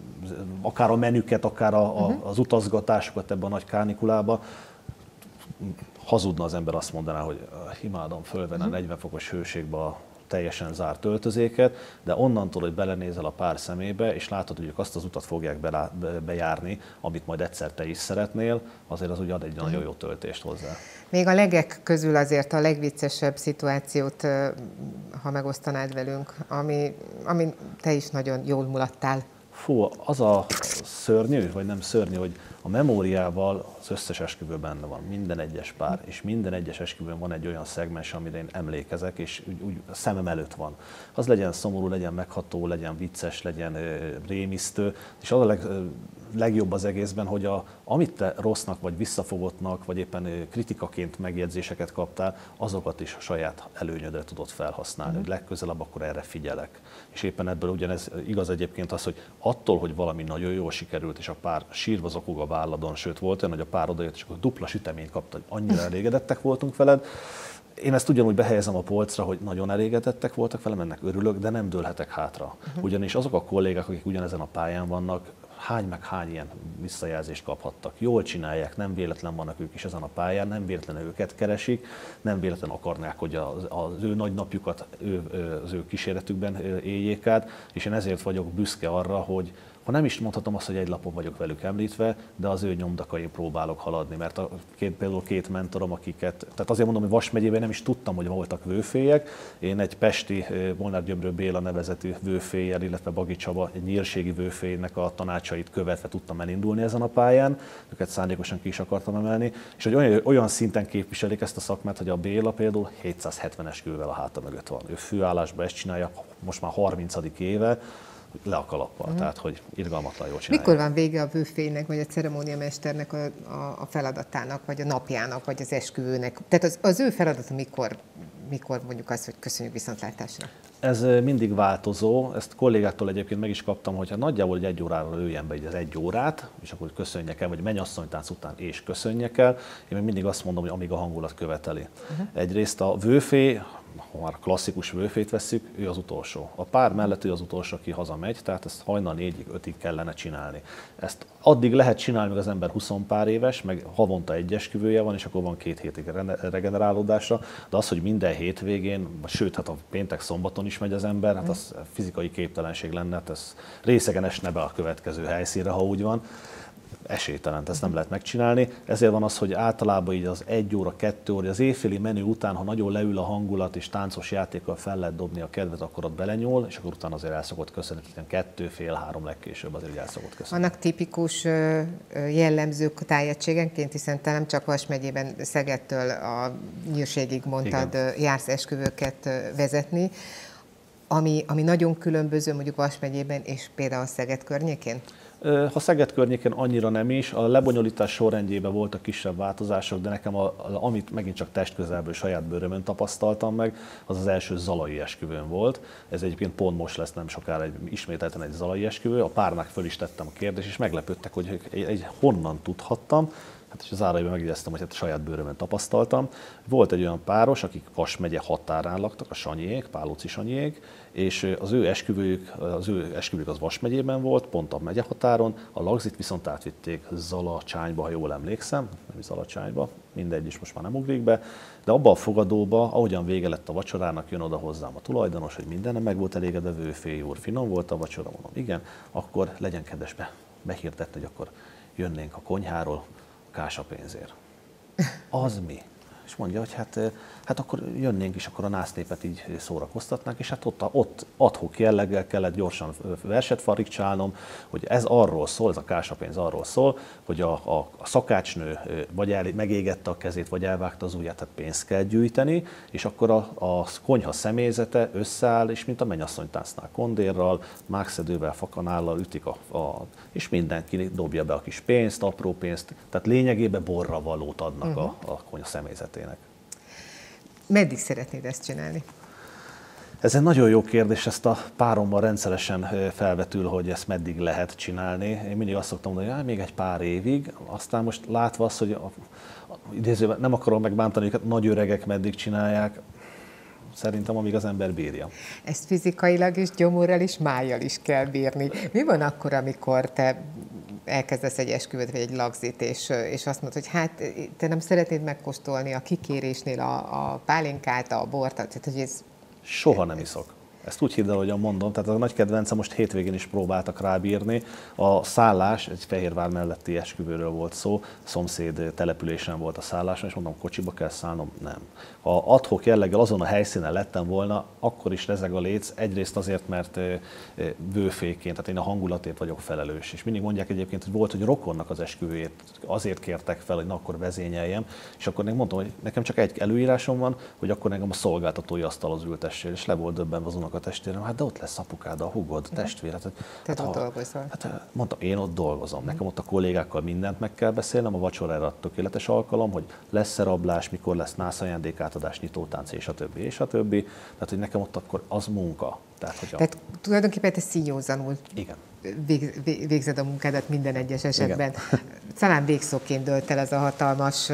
akár a menüket, akár a, a, az utazgatásokat ebben a nagy kánikulába. Hazudna az ember, azt mondaná, hogy imádom fölvenni a negyven fokos hőségbe a teljesen zárt öltözéket, de onnantól, hogy belenézel a pár szemébe, és látod, hogy ők azt az utat fogják bejárni, amit majd egyszer te is szeretnél, azért az úgy ad egy nagyon jó töltést hozzá. Még a legek közül azért a legviccesebb szituációt, ha megosztanád velünk, ami, ami te is nagyon jól mulattál. Fú, az a szörnyű, vagy nem szörnyű, hogy a memóriával az összes esküvő benne van, minden egyes pár, és minden egyes esküvőn van egy olyan szegmens, amire én emlékezek, és úgy, úgy a szemem előtt van. Az legyen szomorú, legyen megható, legyen vicces, legyen ö, rémisztő, és az a leg, ö, legjobb az egészben, hogy a, amit te rossznak, vagy visszafogottnak, vagy éppen ö, kritikaként megjegyzéseket kaptál, azokat is a saját előnyödre tudod felhasználni, mm. hogy legközelebb akkor erre figyelek. És éppen ebből ugyanez igaz egyébként az, hogy attól, hogy valami nagyon jól sikerült, és a pár sírva zokog a válladon, sőt volt olyan, hogy a pár odajött, és akkor dupla süteményt kapta, hogy annyira elégedettek voltunk veled. Én ezt ugyanúgy behelyezem a polcra, hogy nagyon elégedettek voltak velem, ennek örülök, de nem dőlhetek hátra. Ugyanis azok a kollégák, akik ugyanezen a pályán vannak, hány meg hány ilyen visszajelzést kaphattak. Jól csinálják, nem véletlen vannak ők is ezen a pályán, nem véletlenül őket keresik, nem véletlen akarnák, hogy az, az ő nagy napjukat ő, az ő kíséretükben éljék át, és én ezért vagyok büszke arra, hogy ha nem is mondhatom azt, hogy egy lapon vagyok velük említve, de az ő nyomdakain próbálok haladni, mert a két, például két mentorom, akiket, tehát azért mondom, hogy Vas megyében nem is tudtam, hogy voltak vőfélyek. Én egy pesti Molnár Gyömrő Béla nevezetű vőfélyel, illetve Bagi Csaba, egy nyírségi vőfélynek a tanácsait követve tudtam elindulni ezen a pályán, őket szándékosan ki is akartam emelni, és hogy olyan, olyan szinten képviselik ezt a szakmát, hogy a Béla például hétszázhetven esküvővel a háta mögött van. Ő főállásban ezt csinálja, most már harmincadik éve, le a kalappal, uh-huh. tehát hogy irgalmatlan jól csinálja. Mikor van vége a vőfélynek, vagy a ceremóniamesternek a, a, a feladatának, vagy a napjának, vagy az esküvőnek? Tehát az, az ő feladata mikor, mikor mondjuk azt, hogy köszönjük viszontlátásra? Ez mindig változó, ezt kollégáktól egyébként meg is kaptam, hogy hát nagyjából egy, egy órára lőjen be az egy órát, és akkor köszönjek el, vagy mennyasszonytánc után és köszönjek el. Én még mindig azt mondom, hogy amíg a hangulat követeli. Uh-huh. Egyrészt a vőfé, ha már klasszikus vőfét vesszük, ő az utolsó. A pár mellett ő az utolsó, aki hazamegy, tehát ezt hajnal négyig, ötig kellene csinálni. Ezt addig lehet csinálni, meg az ember húsz pár éves, meg havonta egy esküvője van, és akkor van két hétig regenerálódásra, de az, hogy minden hétvégén, sőt, hát a péntek szombaton is megy az ember, hát az fizikai képtelenség lenne, hát ez részegen esne be a következő helyszínre, ha úgy van. Esélytelen, ezt nem lehet megcsinálni. Ezért van az, hogy általában így az egy óra, kettő óra, az éjféli menü után, ha nagyon leül a hangulat és táncos játékkal fel lehet dobni a kedvet, akkor ott belenyúl, és akkor utána azért el szokott köszönni, hogy kettő, fél, három legkésőbb azért el szokott köszönni. Vannak tipikus jellemzők tájegységenként, hiszen te nem csak Vas megyében, Szegedtől a Nyírségig mondtad, igen, jársz esküvőket vezetni, ami, ami nagyon különböző mondjuk Vas megyében és például Szeged környékén? Ha Szeged környéken annyira nem is, a lebonyolítás sorrendjében voltak kisebb változások, de nekem, a, amit megint csak testközelből, saját bőrömön tapasztaltam meg, az az első zalai esküvőn volt. Ez egyébként pont most lesz nem sokára egy, ismételten egy zalai esküvő. A párnak föl is tettem a kérdést, és meglepődtek, hogy egy, egy, honnan tudhattam. Hát és az áraiban megjegyeztem, hogy hát saját bőrömön tapasztaltam. Volt egy olyan páros, akik Vas megye határán laktak, a Sanyiék, Pálóci Sanyiék, és az ő esküvőjük, az ő esküvőjük az Vas megyében volt, pont a megye határon, a lagzit viszont átvitték Zalacsányba, ha jól emlékszem, nem is Zalacsányba, mindegy is most már nem ugrik be, de abba a fogadóba, ahogyan vége lett a vacsorának, jön oda hozzám a tulajdonos, hogy mindenem meg volt elégedve, vőfély úr, finom volt a vacsora, mondom, igen, akkor legyen kedves be, behirdetni, hogy akkor jönnénk a konyháról, kásapénzért. Az mi? És mondja, hogy hát, hát akkor jönnénk is, akkor a násznépet így szórakoztatnánk, és hát ott, ott ad-hoc jelleggel kellett gyorsan verset farigcsálnom, hogy ez arról szól, ez a kásapénz arról szól, hogy a, a, a szakácsnő vagy el, megégette a kezét, vagy elvágta az ujját, tehát pénzt kell gyűjteni, és akkor a, a konyha személyzete összeáll, és mint a mennyasszonytáncnál kondérral, mákszedővel, fakanállal ütik, a, a, és mindenki dobja be a kis pénzt, apró pénzt, tehát lényegében borra valót adnak uh-huh. a, a konyha személyzetének. Meddig szeretnéd ezt csinálni? Ez egy nagyon jó kérdés, ezt a párommal rendszeresen felvetül, hogy ezt meddig lehet csinálni. Én mindig azt szoktam mondani, hogy még egy pár évig, aztán most látva azt, hogy a, a, idézőben nem akarom megbántani őket, nagy öregek meddig csinálják, szerintem amíg az ember bírja. Ezt fizikailag is, gyomorral is, májjal is kell bírni. Mi van akkor, amikor te elkezdesz egy esküvőt, vagy egy lagzit, és, és azt mondod, hogy hát te nem szeretnéd megkóstolni a kikérésnél a, a pálinkát, a bort, tehát hogy ez... Soha nem iszok. Ezt úgy hidd el, ahogyan mondom, tehát a nagy kedvencem, most hétvégén is próbáltak rábírni. A szállás, egy Fehérvár melletti esküvőről volt szó, szomszéd településen volt a szálláson, és mondom, kocsiba kell szállnom? Nem. Ha ad-hoc jelleggel azon a helyszínen lettem volna, akkor is rezeg a léc, egyrészt azért, mert bőféként, tehát én a hangulatért vagyok felelős. És mindig mondják egyébként, hogy volt, hogy rokonnak az esküvőjét, azért kértek fel, hogy na, akkor vezényeljem, és akkor még mondtam, hogy nekem csak egy előírásom van, hogy akkor engem a szolgáltatói asztalhoz ültessél, és le volt döbbenve az a testvérem, hát de ott lesz apukád, a hugod, a testvéred. Te hát, ott ha, dolgozol. Hát mondtam, én ott dolgozom, nekem ott a kollégákkal mindent meg kell beszélnem, a vacsorára tökéletes alkalom, hogy lesz-e rablás, mikor lesz nász ajándékátadás, nyitótánc, és a többi, és a többi. Tehát, hogy nekem ott akkor az munka. Tehát, hogy a... Tehát tulajdonképpen te színyózanul Igen. végzed a munkádat minden egyes esetben. Igen. Talán végszóként dölt el ez a hatalmas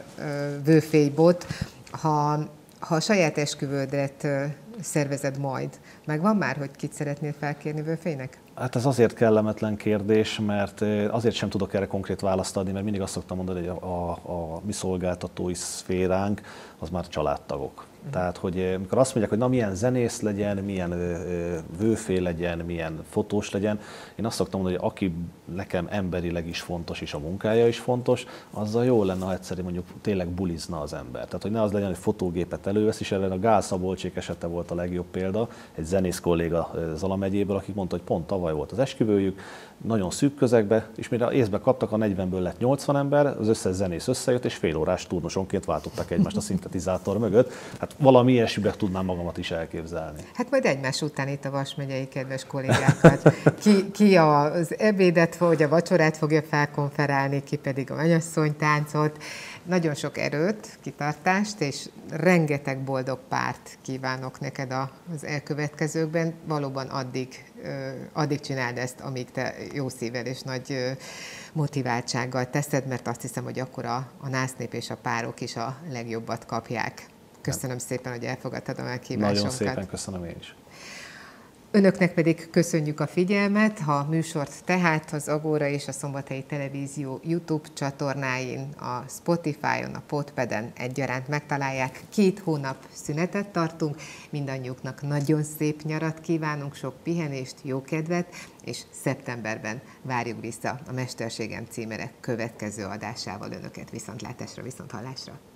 vőfélybot. Ha, ha a saját esküvődet szervezed majd, meg van már, hogy kit szeretnél felkérni vőfélynek? Hát ez azért kellemetlen kérdés, mert azért sem tudok erre konkrét választ adni, mert mindig azt szoktam mondani, hogy a, a, a mi szolgáltatói szféránk az már családtagok. Mm. Tehát, hogy amikor azt mondják, hogy na milyen zenész legyen, milyen vőfély legyen, milyen fotós legyen, én azt szoktam mondani, hogy aki nekem emberileg is fontos, és a munkája is fontos, azzal jó lenne, ha egyszerűen mondjuk tényleg bulizna az ember. Tehát, hogy ne az legyen, hogy fotógépet elővesz, és erre a Gál Szabolcsék esete volt a legjobb példa, egy zenész kolléga Zala megyéből, aki mondta, hogy pont tavaly volt az esküvőjük, nagyon szűk közegbe, és mire észbe kaptak, a negyvenből lett nyolcvan ember, az összes zenész összejött, és fél órás turnusonként váltottak egymást a szintetizátor mögött. Hát valami ilyesmibe tudnám magamat is elképzelni. Hát majd egymás után itt a Vas megyei kedves kollégákat. Ki, ki az ebédet vagy a vacsorát fogja felkonferálni, ki pedig a mennyasszony táncot. Nagyon sok erőt, kitartást, és rengeteg boldog párt kívánok neked az elkövetkezőkben. Valóban addig, addig csináld ezt, amíg te jó szívvel és nagy motiváltsággal teszed, mert azt hiszem, hogy akkor a, a násznép és a párok is a legjobbat kapják. Köszönöm szépen, hogy elfogadtad a meghívásunkat. Nagyon szépen köszönöm én is. Önöknek pedig köszönjük a figyelmet. Ha a műsort tehát az Agóra és a Szombathelyi Televízió YouTube csatornáin, a Spotify-on, a Podpeden egyaránt megtalálják. Két hónap szünetet tartunk. Mindannyiuknak nagyon szép nyarat kívánunk, sok pihenést, jó kedvet, és szeptemberben várjuk vissza a Mesterségem címere következő adásával önöket. Viszontlátásra, viszonthallásra!